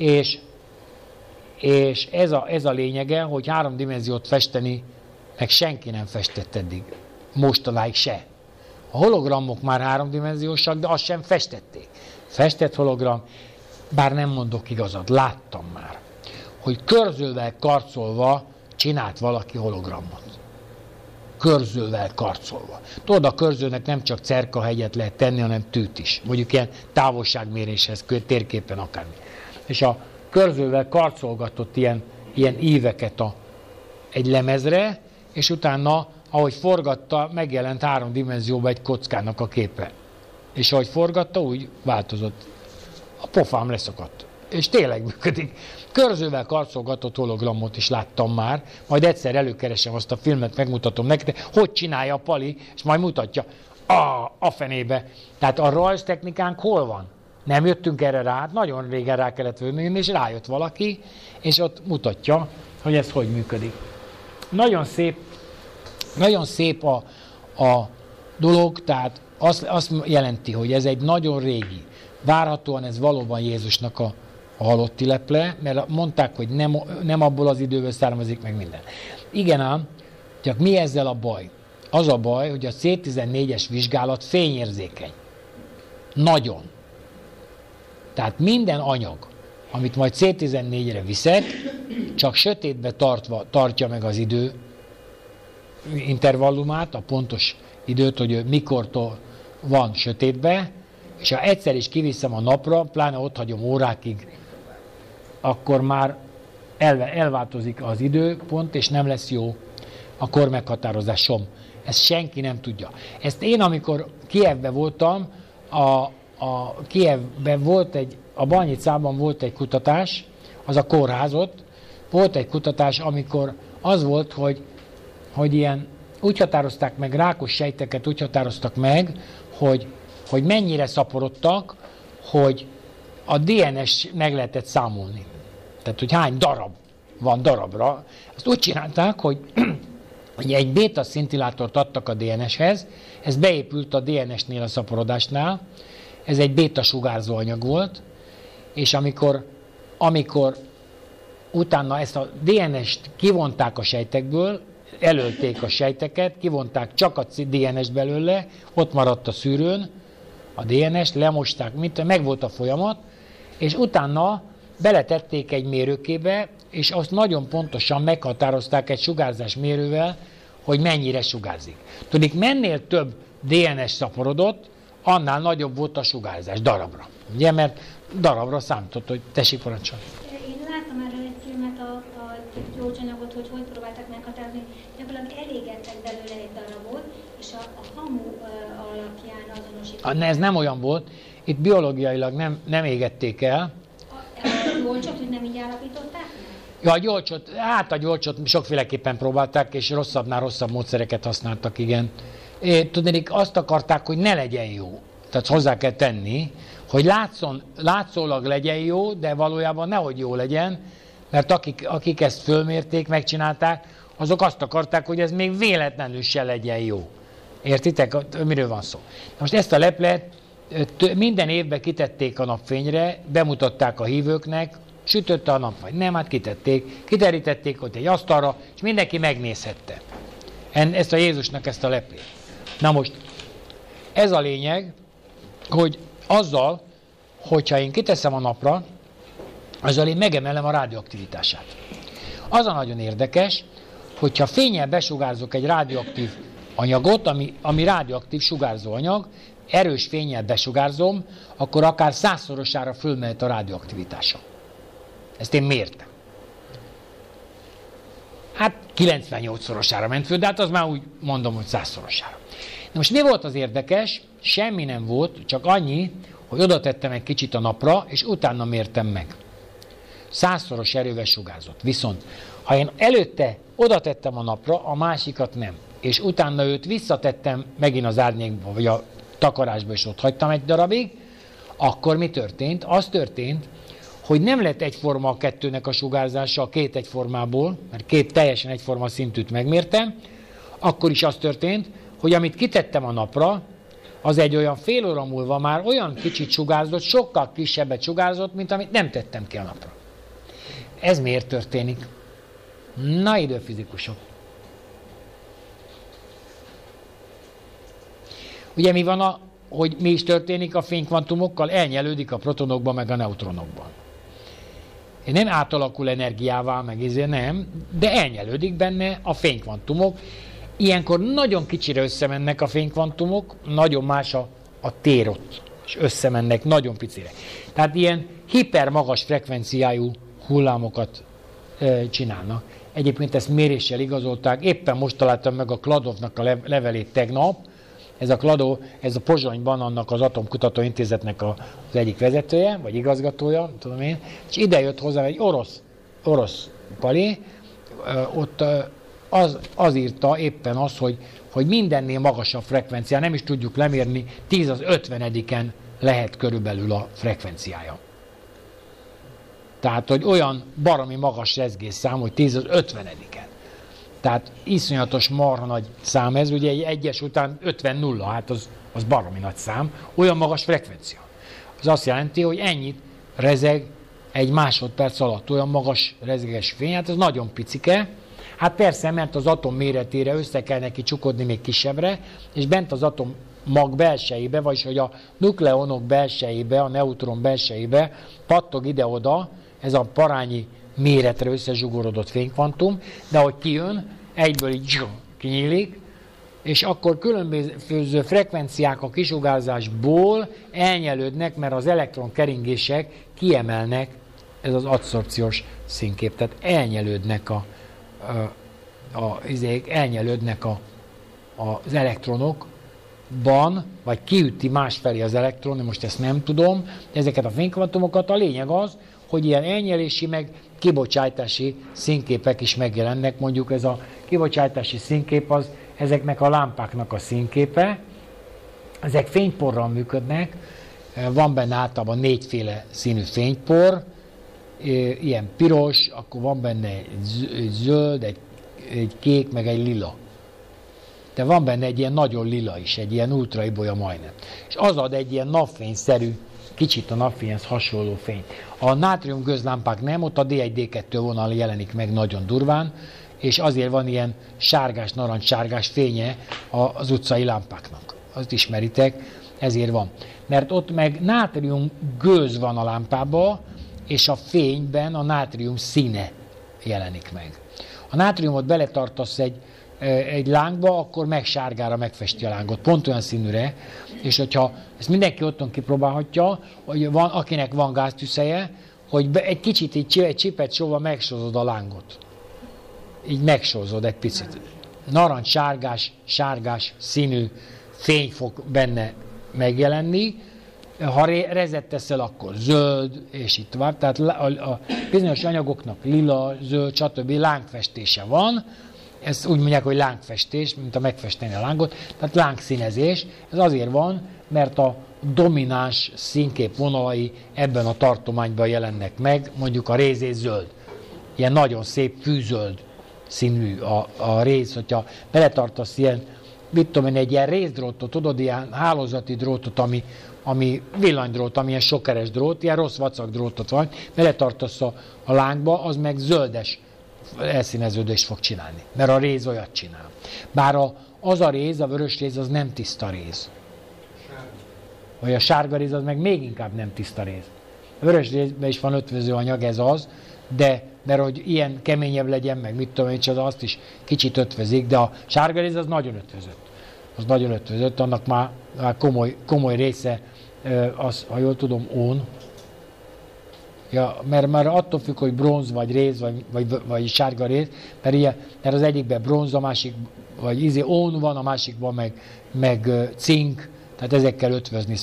és ez a lényege, hogy 3 dimenziót festeni, meg senki nem festett eddig. Mostanáig se. A hologramok már 3-dimenziósak, de azt sem festették. Festett hologram, bár nem mondok igazat, láttam már, hogy körzővel karcolva csinált valaki hologramot. Körzővel karcolva. Tudod, a körzőnek nem csak cerkahegyet lehet tenni, hanem tűt is. Mondjuk ilyen távolságméréshez, térképen akármi. És a körzővel karcolgatott ilyen íveket egy lemezre, és utána, ahogy forgatta, megjelent 3 dimenzióban egy kockának a képe. És ahogy forgatta, úgy változott. A pofám leszakadt. És tényleg működik. Körzővel karcolgatott hologramot is láttam már, majd egyszer előkeresem azt a filmet, megmutatom nektek, hogy csinálja a Pali, és majd mutatja. A fenébe. Tehát a rajztechnikánk hol van? Nem jöttünk erre rá, hát nagyon régen rá kellett venni, és rájött valaki, és ott mutatja, hogy ez hogy működik. Nagyon szép a dolog, tehát azt jelenti, hogy ez egy nagyon régi. Várhatóan ez valóban Jézusnak a halotti leple, mert mondták, hogy nem abból az időből származik meg minden. Igen ám, csak mi ezzel a baj? Az a baj, hogy a C14-es vizsgálat fényérzékeny. Nagyon. Tehát minden anyag, amit majd C14-re viszek, csak sötétbe tartja meg az idő intervallumát, a pontos időt, hogy mikortól van sötétbe, és ha egyszer is kiviszem a napra, pláne ott hagyom órákig, akkor már elváltozik az időpont, és nem lesz jó a kormeghatározásom. Ezt senki nem tudja. Ezt én, amikor Kijevben voltam, Kijevben volt a Banjicában volt egy kutatás, az a kórházot, volt egy kutatás, amikor az volt, hogy ilyen, úgy határozták meg, rákos sejteket úgy határoztak meg, hogy mennyire szaporodtak, hogy a DNS meg lehetett számolni. Tehát, hogy hány darab van darabra. Azt úgy csinálták, hogy egy béta szintillátort adtak a DNS-hez, ez beépült a DNS-nél a szaporodásnál, ez egy béta sugárzó anyag volt, és amikor utána ezt a DNS-t kivonták a sejtekből, elölték a sejteket, kivonták csak a DNS-t belőle, ott maradt a szűrőn, a DNS-t, lemosták, meg volt a folyamat, és utána beletették egy mérőkébe, és azt nagyon pontosan meghatározták egy sugárzásmérővel, hogy mennyire sugárzik. Tudik, mennél több DNS szaporodott, annál nagyobb volt a sugárzás darabra. Ugye, mert darabra számított, hogy tessék parancsolni. Én láttam erről egy filmet, a gyógyanyagot, hogy próbáltak meghatározni, gyakorlatilag elégettek belőle egy darabot, és a hamu alapján azonosították. Ez nem olyan volt, itt biológiailag nem égették el. A gyolcsot, hogy nem így állapították meg? Ja, a gyolcsot sokféleképpen próbálták, és rosszabbnál rosszabb módszereket használtak, igen. Tudnék, azt akarták, hogy ne legyen jó. Tehát hozzá kell tenni, hogy látszólag legyen jó, de valójában nehogy jó legyen, mert akik ezt fölmérték, megcsinálták, azok azt akarták, hogy ez még véletlenül se legyen jó. Értitek, miről van szó? Most ezt a leplet minden évben kitették a napfényre, bemutatták a hívőknek, sütötte a nap, vagy nem, hát kitették, kiterítették ott egy asztalra, és mindenki megnézhette. Ezt a Jézusnak ezt a leplét. Na most, ez a lényeg, hogy azzal, hogyha én kiteszem a napra, azzal én megemelem a rádióaktivitását. Az a nagyon érdekes, hogyha fénnyel besugárzok egy rádióaktív anyagot, ami rádióaktív sugárzó anyag, erős fénnyel besugárzom, akkor akár 100-szorosára fölmehet a rádióaktivitása. Ezt én mértem. Hát 98-szorosára ment föl, de hát az már úgy mondom, hogy 100-szorosára. Na most mi volt az érdekes? Semmi nem volt, csak annyi, hogy oda tettem egy kicsit a napra, és utána mértem meg. 100-szoros erővel sugárzott. Viszont, ha én előtte oda tettem a napra, a másikat nem, és utána őt visszatettem megint az árnyékba, vagy a takarásba, és ott hagytam egy darabig, akkor mi történt? Az történt, hogy nem lett egyforma a kettőnek a sugárzása, a két egyformából, mert két teljesen egyforma szintűt megmértem, akkor is az történt, hogy amit kitettem a napra, az egy olyan fél óra múlva már olyan kicsit sugárzott, sokkal kisebbet sugárzott, mint amit nem tettem ki a napra. Ez miért történik? Na, időfizikusok. Ugye mi van, hogy mi is történik a fénykvantumokkal? Elnyelődik a protonokban, meg a neutronokban. Nem átalakul energiává, meg ezért nem, de elnyelődik benne a fénykvantumok. Ilyenkor nagyon kicsire összemennek a fénykvantumok, nagyon más a tér ott, és összemennek nagyon picire. Tehát ilyen hipermagas frekvenciájú hullámokat csinálnak. Egyébként ezt méréssel igazolták, éppen most találtam meg a Kladovnak a levelét tegnap. Ez a Kladó, ez a Pozsonyban annak az Atomkutató Intézetnek az egyik vezetője, vagy igazgatója, tudom én, és ide jött hozzá egy orosz pali, ott az írta éppen az, hogy mindennél magasabb frekvencián, nem is tudjuk lemérni, 10 az 50-en lehet körülbelül a frekvenciája. Tehát, hogy olyan baromi magas rezgésszám, hogy 10 az 50-en. Tehát iszonyatos marha nagy szám ez, ugye egy egyes után 50-0, hát az baromi nagy szám, olyan magas frekvencia. Az azt jelenti, hogy ennyit rezeg egy másodperc alatt, olyan magas rezgeges fény, hát ez nagyon picike. Hát persze, mert az atom méretére össze kell neki csukodni még kisebbre, és bent az atommag belsejébe, vagyis hogy a nukleonok belsejébe, a neutron belsejébe pattog ide-oda ez a parányi méretre összezsugorodott fénykvantum, de hogy kijön, egyből így kinyílik, és akkor különböző frekvenciák a kisugárzásból elnyelődnek, mert az elektronkeringések kiemelnek, ez az adszorpciós színkép, tehát elnyelődnek az elektronokban, vagy kiüti másfelé az elektron, most ezt nem tudom, ezeket a fénykvantumokat. A lényeg az, hogy ilyen elnyelési meg kibocsátási színképek is megjelennek. Mondjuk ez a kibocsátási színkép az ezeknek a lámpáknak a színképe. Ezek fényporral működnek, van benne általában 4 féle színű fénypor, ilyen piros, akkor van benne egy zöld, egy kék, meg egy lila. De van benne egy ilyen nagyon lila is, egy ilyen ultraibolya majdnem. És az ad egy ilyen napfényszerű, kicsit a napfényhez hasonló fényt. A nátrium gőzlámpák nem, ott a D1-D2 vonal jelenik meg nagyon durván, és azért van ilyen sárgás, narancssárgás fénye az utcai lámpáknak. Azt ismeritek, ezért van. Mert ott meg nátrium gőz van a lámpában, és a fényben a nátrium színe jelenik meg. A nátriumot beletartasz egy lángba, akkor meg sárgára megfesti a lángot, pont olyan színűre, és hogyha ezt mindenki otthon kipróbálhatja, hogy van, akinek van gáztűzhelye, hogy egy kicsit egy csipet sóval megsózod a lángot. Így megsózod egy picit. Narancs-sárgás színű fény fog benne megjelenni, ha rezet teszel, akkor zöld, és így tovább. Tehát a bizonyos anyagoknak lila, zöld, stb. Lángfestése van. Ezt úgy mondják, hogy lángfestés, mint a megfesteni a lángot. Tehát lángszínezés. Ez azért van, mert a domináns színkép vonalai ebben a tartományban jelennek meg, mondjuk a rézés zöld. Ilyen nagyon szép fűzöld színű a réz, hogyha beletartasz ilyen, mit tudom én, egy ilyen rézdrótot, tudod, ilyen hálózati drótot, ami villanydrót, ami ilyen sokeres drót, ilyen rossz vacak drótot van, beletartasz a lángba, az meg zöldes elszíneződést fog csinálni, mert a réz olyat csinál. Bár az a réz, a vörös réz, az nem tiszta réz. Vagy a sárga réz, az meg még inkább nem tiszta réz. A vörös rézben is van ötvöző anyag, ez az, de mert hogy ilyen keményebb legyen, meg mit tudom én, azt is kicsit ötvözik, de a sárga réz az nagyon ötvözött. Az nagyon ötvözött, annak már komoly része, az, ha jól tudom, ón. Ja, mert már attól függ, hogy bronz, vagy réz, vagy sárga réz, mert az egyikben bronz, a másik, vagy ón van, a másikban meg cink, tehát ezekkel ötvözni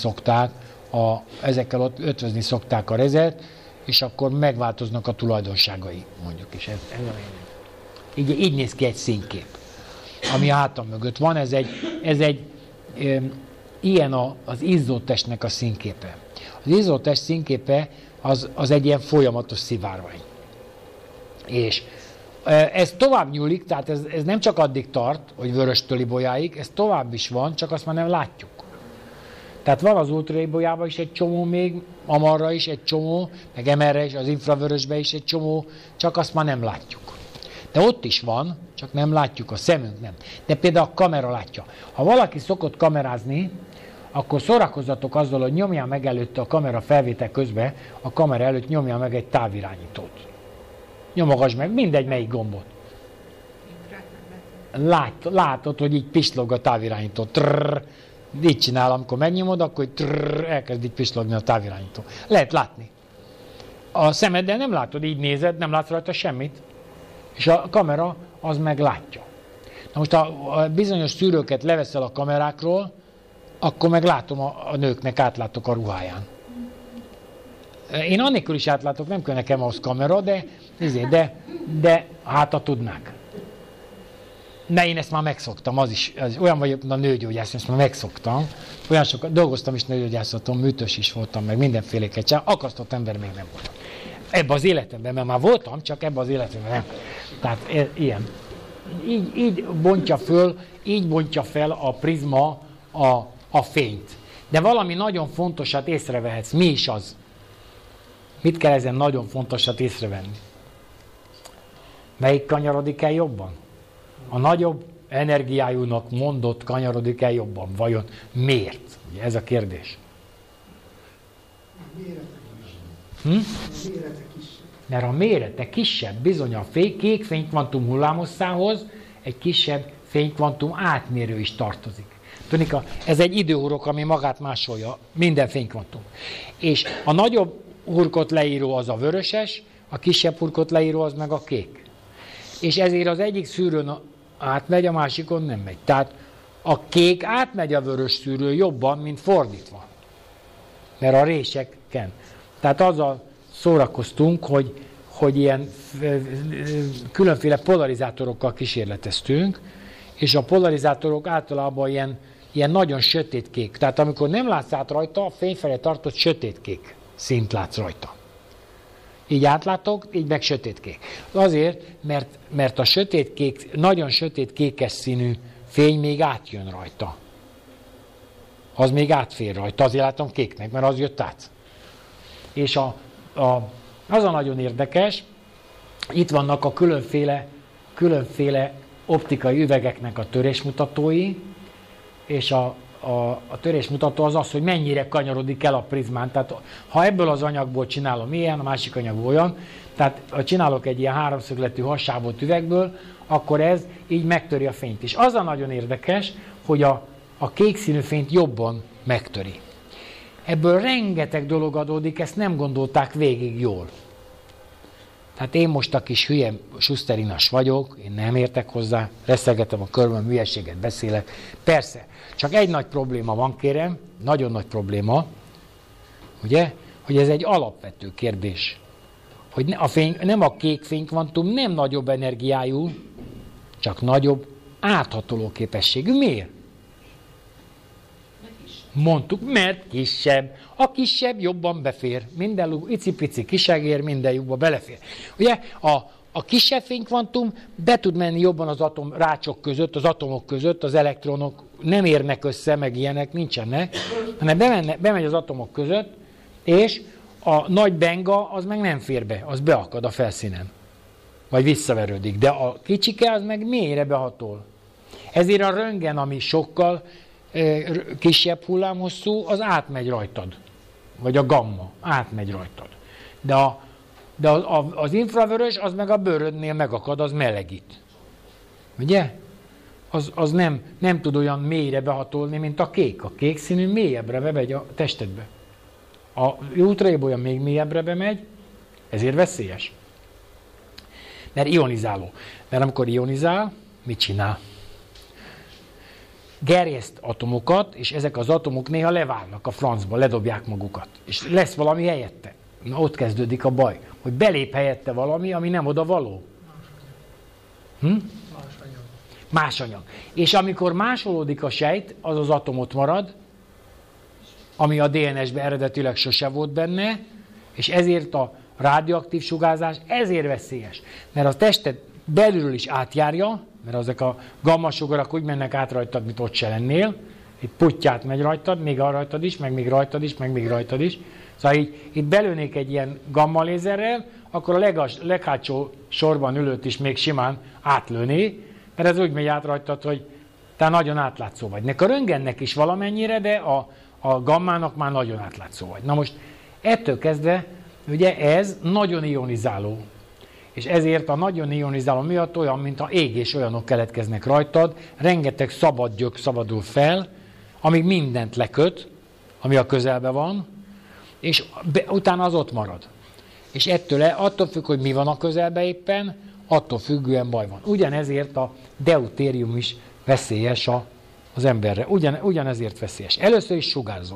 szokták a rezet, és akkor megváltoznak a tulajdonságai, mondjuk is. Ez a lényeg. Így néz ki egy színkép, ami a hátam mögött van. Ez egy ilyen az izzótestnek a színképe. Az izzótest színképe az egy ilyen folyamatos szivárvány. És ez tovább nyúlik, tehát ez nem csak addig tart, hogy vöröstől ibolyáig, ez tovább is van, csak azt már nem látjuk. Tehát van az ultraibolyában is egy csomó még, amarra is egy csomó, meg emerre is, az infravörösbe is egy csomó, csak azt már nem látjuk. De ott is van, csak nem látjuk, a szemünk nem. De például a kamera látja. Ha valaki szokott kamerázni, akkor szórakozzatok azzal, hogy nyomjál meg előtte a kamera felvétel közben, a kamera előtt nyomjál meg egy távirányítót. Nyomogass meg mindegy melyik gombot. Látod, hogy így pislog a távirányító. Trrr, így csinál, amikor megnyomod, akkor elkezd így pislogni a távirányító. Lehet látni. A szemeddel nem látod, így nézed, nem látsz rajta semmit. És a kamera az meg látja. Na most a bizonyos szűrőket leveszel a kamerákról, akkor meg látom a nőknek, átlátok a ruháján. Én annélkül is átlátok, nem kell nekem ahhoz kamera, de hát ha tudnák. Ne, én ezt már megszoktam, az olyan vagyok, a nőgyógyász, ezt már megszoktam. Olyan sokat dolgoztam is nőgyógyászaton, műtős is voltam, meg mindenféléket csinál, akasztott ember még nem voltam. Ebben az életemben, mert már voltam, csak ebben az életemben nem. Tehát ilyen. Így bontja fel a prizma a fényt. De valami nagyon fontosat észrevehetsz. Mi is az? Mit kell ezen nagyon fontosat észrevenni? Melyik kanyarodik el jobban? A nagyobb energiájúnak mondott kanyarodik el jobban. Vajon miért? Ugye ez a kérdés. Mert a mérete kisebb, bizony a kék fénykvantum hullámhosszához egy kisebb fénykvantum átmérő is tartozik. Tudnika, ez egy időhurok, ami magát másolja, minden fénykvantum. És a nagyobb hurkot leíró az a vöröses, a kisebb hurkot leíró az meg a kék. És ezért az egyik szűrőn átmegy, a másikon nem megy. Tehát a kék átmegy a vörös szűrő jobban, mint fordítva. Mert a réseken. Tehát azzal szórakoztunk, hogy ilyen különféle polarizátorokkal kísérleteztünk, és a polarizátorok általában ilyen ilyen nagyon sötétkék. Tehát amikor nem látsz át rajta, a fény felé tartott sötétkék színt látsz rajta. Így átlátok, így meg sötétkék. Azért, mert a sötétkék, nagyon sötétkékes színű fény még átjön rajta. Az még átfér rajta, azért látom kéknek, mert az jött át. És az a nagyon érdekes, itt vannak a különféle optikai üvegeknek a törésmutatói, és a törésmutató az, hogy mennyire kanyarodik el a prizmán. Tehát ha ebből az anyagból csinálom ilyen, a másik anyagból olyan, tehát ha csinálok egy ilyen háromszögletű hasábolt üvegből, akkor ez így megtöri a fényt is. Az a nagyon érdekes, hogy a kék színű fényt jobban megtöri. Ebből rengeteg dolog adódik, ezt nem gondolták végig jól. Tehát én most a kis hülye suszterinas vagyok, én nem értek hozzá, reszelgetem a körmöm, hülyeséget beszélek. Persze, csak egy nagy probléma van, kérem, nagyon nagy probléma, ugye, hogy ez egy alapvető kérdés. Hogy nem a kék fénykvantum nem nagyobb energiájú, csak nagyobb áthatoló képességű. Miért? Mondtuk, mert kisebb. A kisebb jobban befér. Minden icipici kisegér, minden lyukba belefér. Ugye a kisebb fénykvantum be tud menni jobban az atomrácsok között, az atomok között, az elektronok nem érnek össze, meg ilyenek nincsenek, hanem bemegy az atomok között, és a nagy benga az meg nem fér be, az beakad a felszínen. Vagy visszaverődik. De a kicsike az meg mélyre behatol. Ezért a röntgen, ami sokkal kisebb hullámhosszú, az átmegy rajtad. Vagy a gamma átmegy rajtad. De az infravörös, az meg a bőrödnél megakad, az melegít. Ugye? Az nem tud olyan mélyre behatolni, mint a kék. A kék színű mélyebbre bemegy a testedbe. A ultraébolya még mélyebbre bemegy, ezért veszélyes. Mert ionizáló. Mert amikor ionizál, mit csinál? Gerjeszt atomokat, és ezek az atomok néha leválnak a francba, ledobják magukat. És lesz valami helyette. Na, ott kezdődik a baj, hogy belép helyette valami, ami nem oda való. Más anyag. És amikor másolódik a sejt, az az atom ott marad, ami a DNS-ben eredetileg sose volt benne, és ezért a radioaktív sugárzás ezért veszélyes. Mert a tested belülről is átjárja, mert ezek a gammasugarak úgy mennek át rajtad, mint ott se lennél. Itt puttyát megy rajtad, még rajtad is, meg még rajtad is, meg még rajtad is. Szóval így, itt belőnék egy ilyen gamma lézerrel, akkor a leghátsó sorban ülőt is még simán átlőné, mert ez úgy megy át rajtad, hogy te nagyon átlátszó vagy. A röntgennek is valamennyire, de a gammának már nagyon átlátszó vagy. Na most ettől kezdve, ugye ez nagyon ionizáló. És ezért a nagyon ionizáló miatt olyan, mintha égés olyanok keletkeznek rajtad, rengeteg szabad gyök szabadul fel, amíg mindent leköt, ami a közelben van, és utána az ott marad. És attól függ, hogy mi van a közelben éppen, attól függően baj van. Ugyanezért a deutérium is veszélyes az emberre. Ugyanezért veszélyes. Először is sugárzó.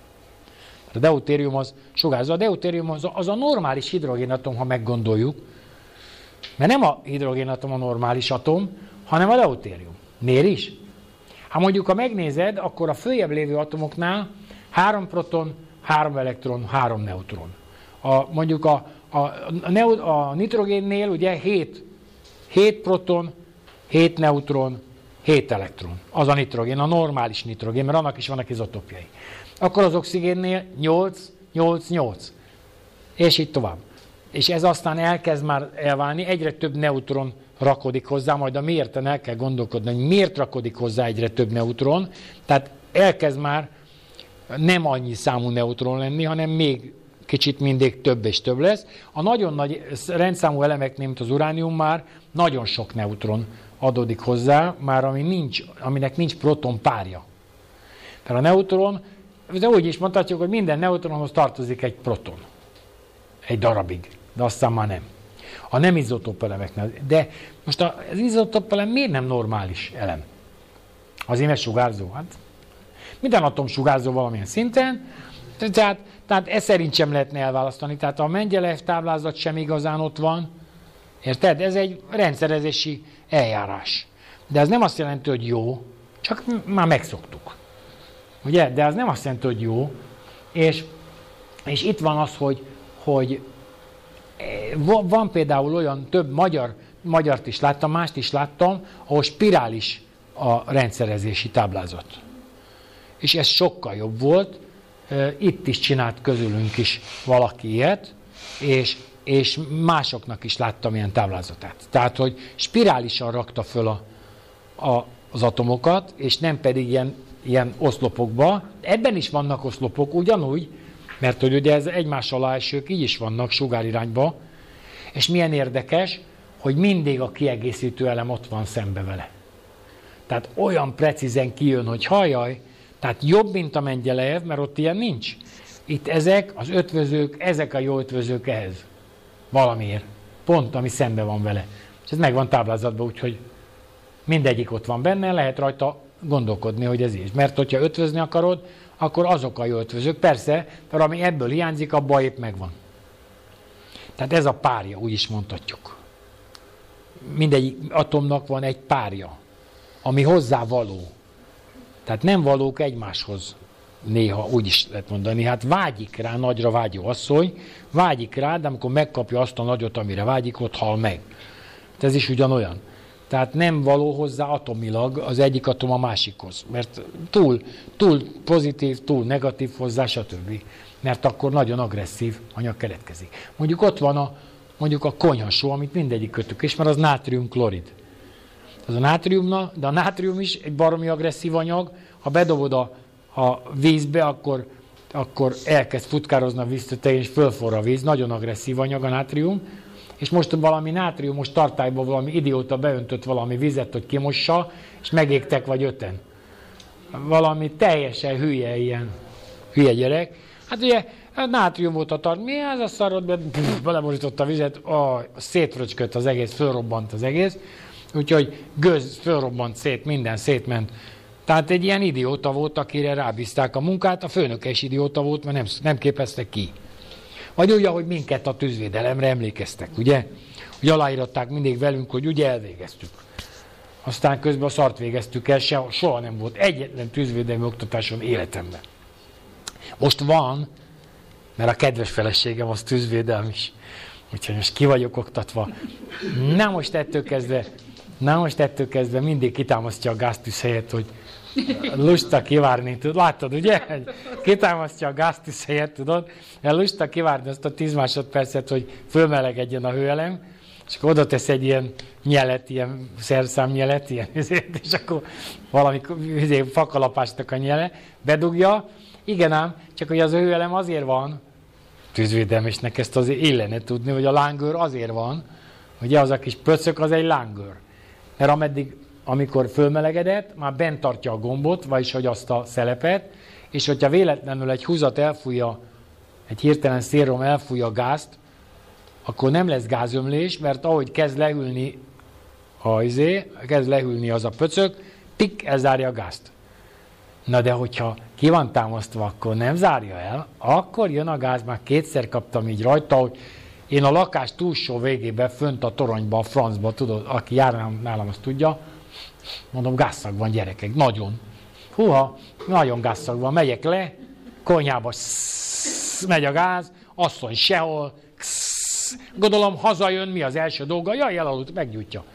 A deutérium az sugárzó. A deutérium az a normális hidrogénatom, ha meggondoljuk. Mert nem a hidrogénatom a normális atom, hanem a deutérium. Miért is? Ha mondjuk, ha megnézed, akkor a följebb lévő atomoknál 3 proton, 3 elektron, 3 neutron. Mondjuk a nitrogénnél ugye 7 proton, 7 neutron, 7 elektron. Az a nitrogén, a normális nitrogén, mert annak is vannak izotópjai. Akkor az oxigénnél 8, 8, 8. És így tovább. És ez aztán elkezd már elválni, egyre több neutron rakodik hozzá, majd a miérten el kell gondolkodni, hogy miért rakodik hozzá egyre több neutron. Tehát elkezd már nem annyi számú neutron lenni, hanem még kicsit mindig több és több lesz. A nagyon nagy rendszámú elemeknél, mint az uránium már nagyon sok neutron adódik hozzá, már aminek nincs proton párja. Tehát a neutron, de úgy is mondhatjuk, hogy minden neutronhoz tartozik egy proton. Egy darabig, de aztán már nem. A nem izotóp elemeknél. De most az izotóp elem miért nem normális elem? Azért mert sugárzó. Hát minden atom sugárzó valamilyen szinten, tehát ez szerint sem lehetne elválasztani. Tehát a Mendelejev táblázat sem igazán ott van. Érted? Ez egy rendszerezési eljárás. De ez nem azt jelenti, hogy jó, csak már megszoktuk. Ugye? De az nem azt jelenti, hogy jó. És itt van az, hogy van például olyan több magyart is láttam, mást is láttam, ahol spirális a rendszerezési táblázat. És ez sokkal jobb volt. Itt is csinált közülünk is valaki ilyet, és másoknak is láttam ilyen táblázatát. Tehát, hogy spirálisan rakta föl az atomokat, és nem pedig ilyen oszlopokba. Ebben is vannak oszlopok, ugyanúgy, mert hogy ugye ez egymás alá esők így is vannak sugárirányba, és milyen érdekes, hogy mindig a kiegészítő elem ott van szembe vele. Tehát olyan precízen kijön, hogy hajjaj, tehát jobb, mint a Mengyelejev, mert ott ilyen nincs. Itt ezek az ötvözők, ezek a jó ötvözők ehhez. Valamiért. Pont, ami szembe van vele. És ez meg van táblázatban, úgyhogy mindegyik ott van benne, lehet rajta gondolkodni, hogy ez is. Mert hogyha ötvözni akarod, akkor azok a jó ötvözők. Persze, mert ami ebből hiányzik, abban épp megvan. Tehát ez a párja, úgy is mondhatjuk. Mindegyik atomnak van egy párja, ami hozzá való. Tehát nem valók egymáshoz. Néha úgy is lehet mondani, hát vágyik rá, nagyra vágyó asszony, vágyik rá, de amikor megkapja azt a nagyot, amire vágyik, ott hal meg. Ez is ugyanolyan. Tehát nem való hozzá atomilag az egyik atom a másikhoz, mert túl pozitív, túl negatív hozzá, stb. Mert akkor nagyon agresszív anyag keletkezik. Mondjuk ott van mondjuk a konyhasó, amit mindegyik kötük, és mert az nátriumklorid. Az a nátriumna, de a nátrium is egy baromi agresszív anyag, ha bedobod a vízbe, akkor elkezd futkározni a víztetején, és fölforra a víz, nagyon agresszív anyag a nátrium, és most valami nátriumos tartályba valami idióta beöntött valami vizet, hogy kimossa, és megégtek vagy 5-en. Valami teljesen hülye gyerek. Hát ugye, nátrium volt a tart, mi az a szarod, belemorított a vizet, szétfröcskött az egész, fölrobbant az egész, úgyhogy gőz fölrobbant szét, minden szétment. Tehát egy ilyen idióta volt, akire rábízták a munkát, a főnöke is idióta volt, mert nem képeztek ki. Vagy úgy, ahogy minket a tűzvédelemre emlékeztek, ugye? Hogy aláíratták mindig velünk, hogy ugye elvégeztük. Aztán közben a szart végeztük el, soha nem volt egyetlen tűzvédelmi oktatásom életemben. Most van, mert a kedves feleségem az tűzvédelm is. Úgyhogy most ki vagyok oktatva. Na most ettől kezdve mindig kitámasztja a gáztűz helyett, hogy lusta kivárni, láttad, ugye? Kitámasztja a gáztűz helyett, tudod? Lusta kivárni azt a 10 másodpercet, hogy fölmelegedjen a hőelem, és akkor oda tesz egy ilyen nyelet, ilyen szerszámnyelet, ilyen, és akkor valami fakalapásnak a nyele, bedugja. Igen ám, csak hogy az a hőelem azért van, tűzvédelmesnek ezt azért illene tudni, hogy a lángőr azért van, ugye az a kis pöcök, az egy lángőr. Mert amikor fölmelegedett, már bent tartja a gombot, vagyis hogy azt a szelepet, és hogyha véletlenül egy húzat elfújja, egy hirtelen szélrom elfújja a gázt, akkor nem lesz gázömlés, mert ahogy kezd lehűlni az a pöcök, tik, elzárja a gázt. Na de hogyha ki van támasztva, akkor nem zárja el, akkor jön a gáz, már kétszer kaptam így rajta, hogy én a lakás túlsó végében, fönt a toronyba, a francba, tudod, aki jár nálam, azt tudja, mondom, gázszag van, gyerekek, nagyon. Húha, nagyon gázszag van, megyek le, konyhába megy a gáz, asszony sehol, gondolom, hazajön, mi az első dolga? Jaj, elaludt, meggyújtja.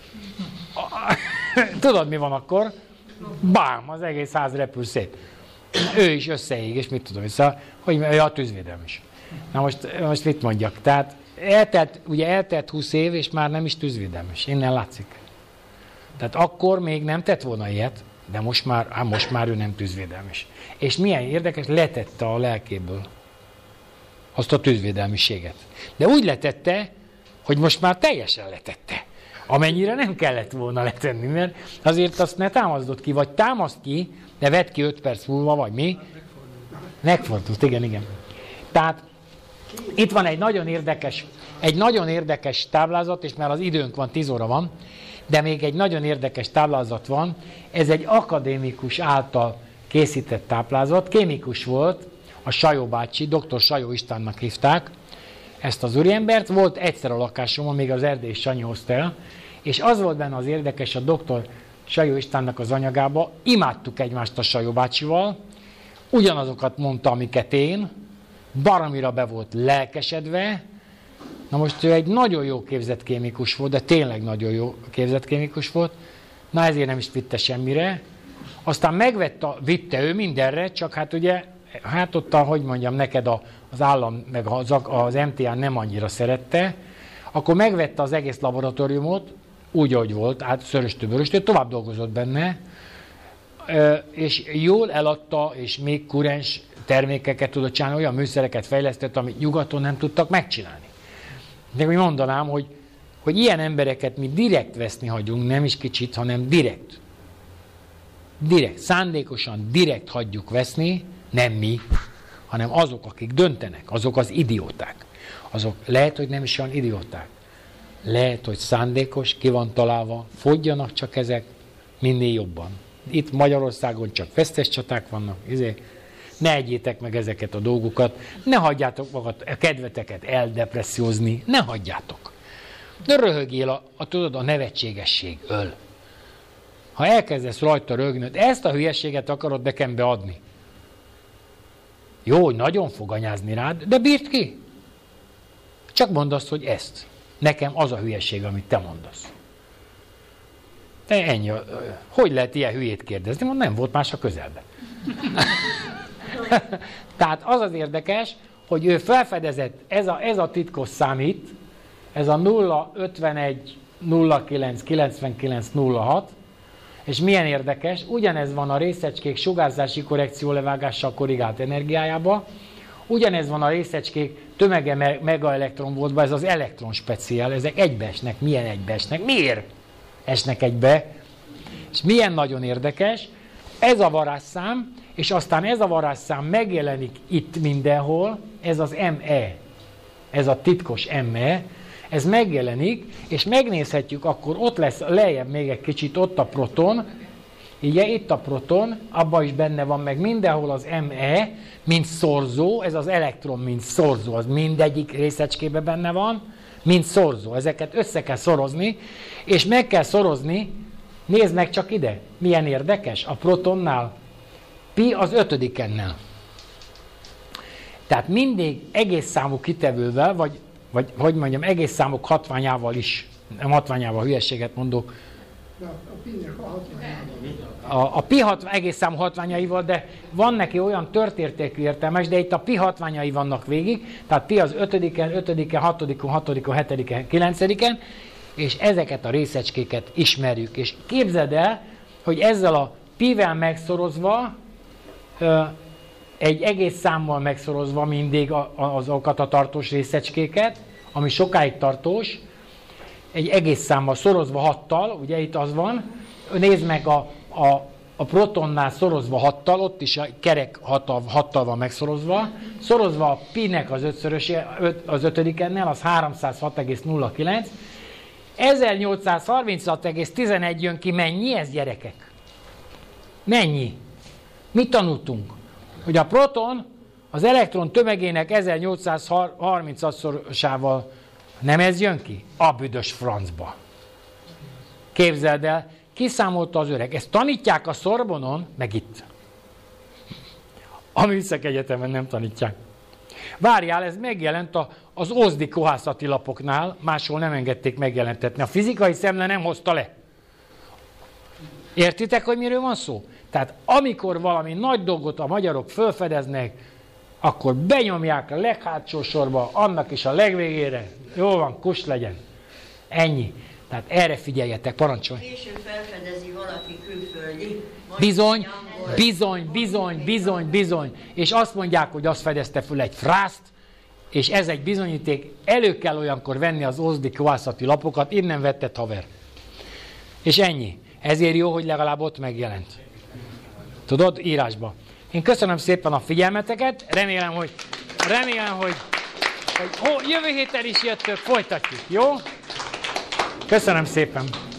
Tudod, mi van akkor? Bám, az egész ház repül szét. Ő is összeég, és mit tudom, hogy a tűzvédelem is. Na most mit mondjak? Tehát eltelt 20 év, és már nem is tűzvédelmes. Innen látszik. Tehát akkor még nem tett volna ilyet, de most már ő nem tűzvédelmes. És milyen érdekes, letette a lelkéből azt a tűzvédelmiséget. De úgy letette, hogy most már teljesen letette. Amennyire nem kellett volna letenni, mert azért azt ne támasztod ki, vagy támaszt ki, de vedd ki 5 perc múlva, vagy mi. Megfordult, igen. Tehát itt van egy nagyon érdekes táblázat, és már az időnk van, 10 óra van, de még egy nagyon érdekes táblázat van. Ez egy akadémikus által készített táblázat, kémikus volt, a Sajó bácsi, dr. Sajó Istvánnak hívták ezt az úriembert, volt egyszer a lakásomon, még az Erdélyi Sanyi hozta el, és az volt benne az érdekes a dr. Sajó Istvánnak az anyagába, imádtuk egymást a Sajó bácsival, ugyanazokat mondta, amiket én, baromira be volt lelkesedve. Na most ő egy nagyon jó képzett kémikus volt, de tényleg nagyon jó képzett kémikus volt. Na ezért nem is vitte semmire. Aztán vitte ő mindenre, csak hát ugye, hát ott, hogy mondjam, neked az állam, meg az MTA nem annyira szerette, akkor megvette az egész laboratóriumot, úgy, ahogy volt, hát szöröstő-böröstő, tovább dolgozott benne, és jól eladta, és még kurens termékeket tudott csinálni, olyan műszereket fejlesztett, amit nyugaton nem tudtak megcsinálni. De mi mondanám, hogy ilyen embereket mi direkt veszni hagyunk, nem is kicsit, hanem direkt. Direkt, szándékosan direkt hagyjuk veszni, nem mi, hanem azok, akik döntenek, azok az idióták. Azok lehet, hogy nem is olyan idióták. Lehet, hogy szándékos, ki van találva, fogjanak csak ezek minél jobban. Itt Magyarországon csak vesztes csaták vannak, ne egyétek meg ezeket a dolgokat, ne hagyjátok magat, a kedveteket eldepressziózni, ne hagyjátok. De röhögjél tudod, a nevetségesség öl. Ha elkezdesz rajta röhögni, ezt a hülyeséget akarod nekem beadni. Jó, hogy nagyon fog anyázni rád, de bírd ki. Csak mondd azt, hogy ezt. Nekem az a hülyeség, amit te mondasz. De ennyi. Hogy lehet ilyen hülyét kérdezni? Mondom, nem volt más a közelben. Tehát az az érdekes, hogy ő felfedezett, ez a titkos szám itt, ez a 0, 51, 09, 99, 06, és milyen érdekes, ugyanez van a részecskék sugárzási korrekció levágással korrigált energiájában, ugyanez van a részecskék tömege megaelektronvoltban, ez az elektron speciál, ezek egybeesnek. Milyen egybeesnek? Miért esnek egybe? És milyen nagyon érdekes, ez a varázsszám, és aztán ez a varázsszám megjelenik itt mindenhol, ez az ME, ez a titkos ME, ez megjelenik, és megnézhetjük, akkor ott lesz lejjebb még egy kicsit, ott a proton, ugye itt a proton, abban is benne van meg mindenhol az ME, mint szorzó, ez az elektron, mint szorzó, az mindegyik részecskében benne van, mint szorzó. Ezeket össze kell szorozni, és meg kell szorozni, nézd meg csak ide, milyen érdekes, a protonnál, pi az 5-ennél. Tehát mindig egész számú kitevővel, vagy hogy mondjam, egész számok hatványával is, nem hatványával, hülyeséget mondok, a pi egész számú hatványaival, de van neki olyan törtértékű értelmes, de itt a pi hatványai vannak végig, tehát pi az 5-en, 6-on, 6-on, 7-en, 9-en, és ezeket a részecskéket ismerjük. És képzeld el, hogy ezzel a pi-vel megszorozva, egy egész számmal megszorozva mindig azokat a tartós részecskéket, ami sokáig tartós, egy egész számmal szorozva 6-tal, ugye itt az van, nézd meg a protonnál szorozva 6-tal, ott is a kerek 6-tal van megszorozva, szorozva a pi-nek az 5-szöröse, az 5-ennél, az 306,09, 1836,11 jön ki, mennyi ez, gyerekek? Mennyi? Mit tanultunk? Hogy a proton az elektron tömegének 1836-szorosával nem ez jön ki? A büdös francba. Képzeld el, kiszámolta az öreg. Ezt tanítják a Szorbonon, meg itt. A Műszaki Egyetemen nem tanítják. Várjál, ez megjelent az Ozdi kohászati lapoknál, máshol nem engedték megjelentetni. A fizikai szemle nem hozta le. Értitek, hogy miről van szó? Tehát amikor valami nagy dolgot a magyarok felfedeznek, akkor benyomják a leghátsó sorba, annak is a legvégére. Jó van, kus legyen. Ennyi. Tehát erre figyeljetek, parancsolj. Később felfedezi valaki külföldi. Bizony. És azt mondják, hogy azt fedezte föl egy frászt, és ez egy bizonyíték. Elő kell olyankor venni az Ozdi kohászati lapokat, innen vetted, haver. És ennyi. Ezért jó, hogy legalább ott megjelent. Tudod, írásba. Én köszönöm szépen a figyelmeteket, remélem, hogy jövő héten is jöttök, folytatjuk, jó? Köszönöm szépen.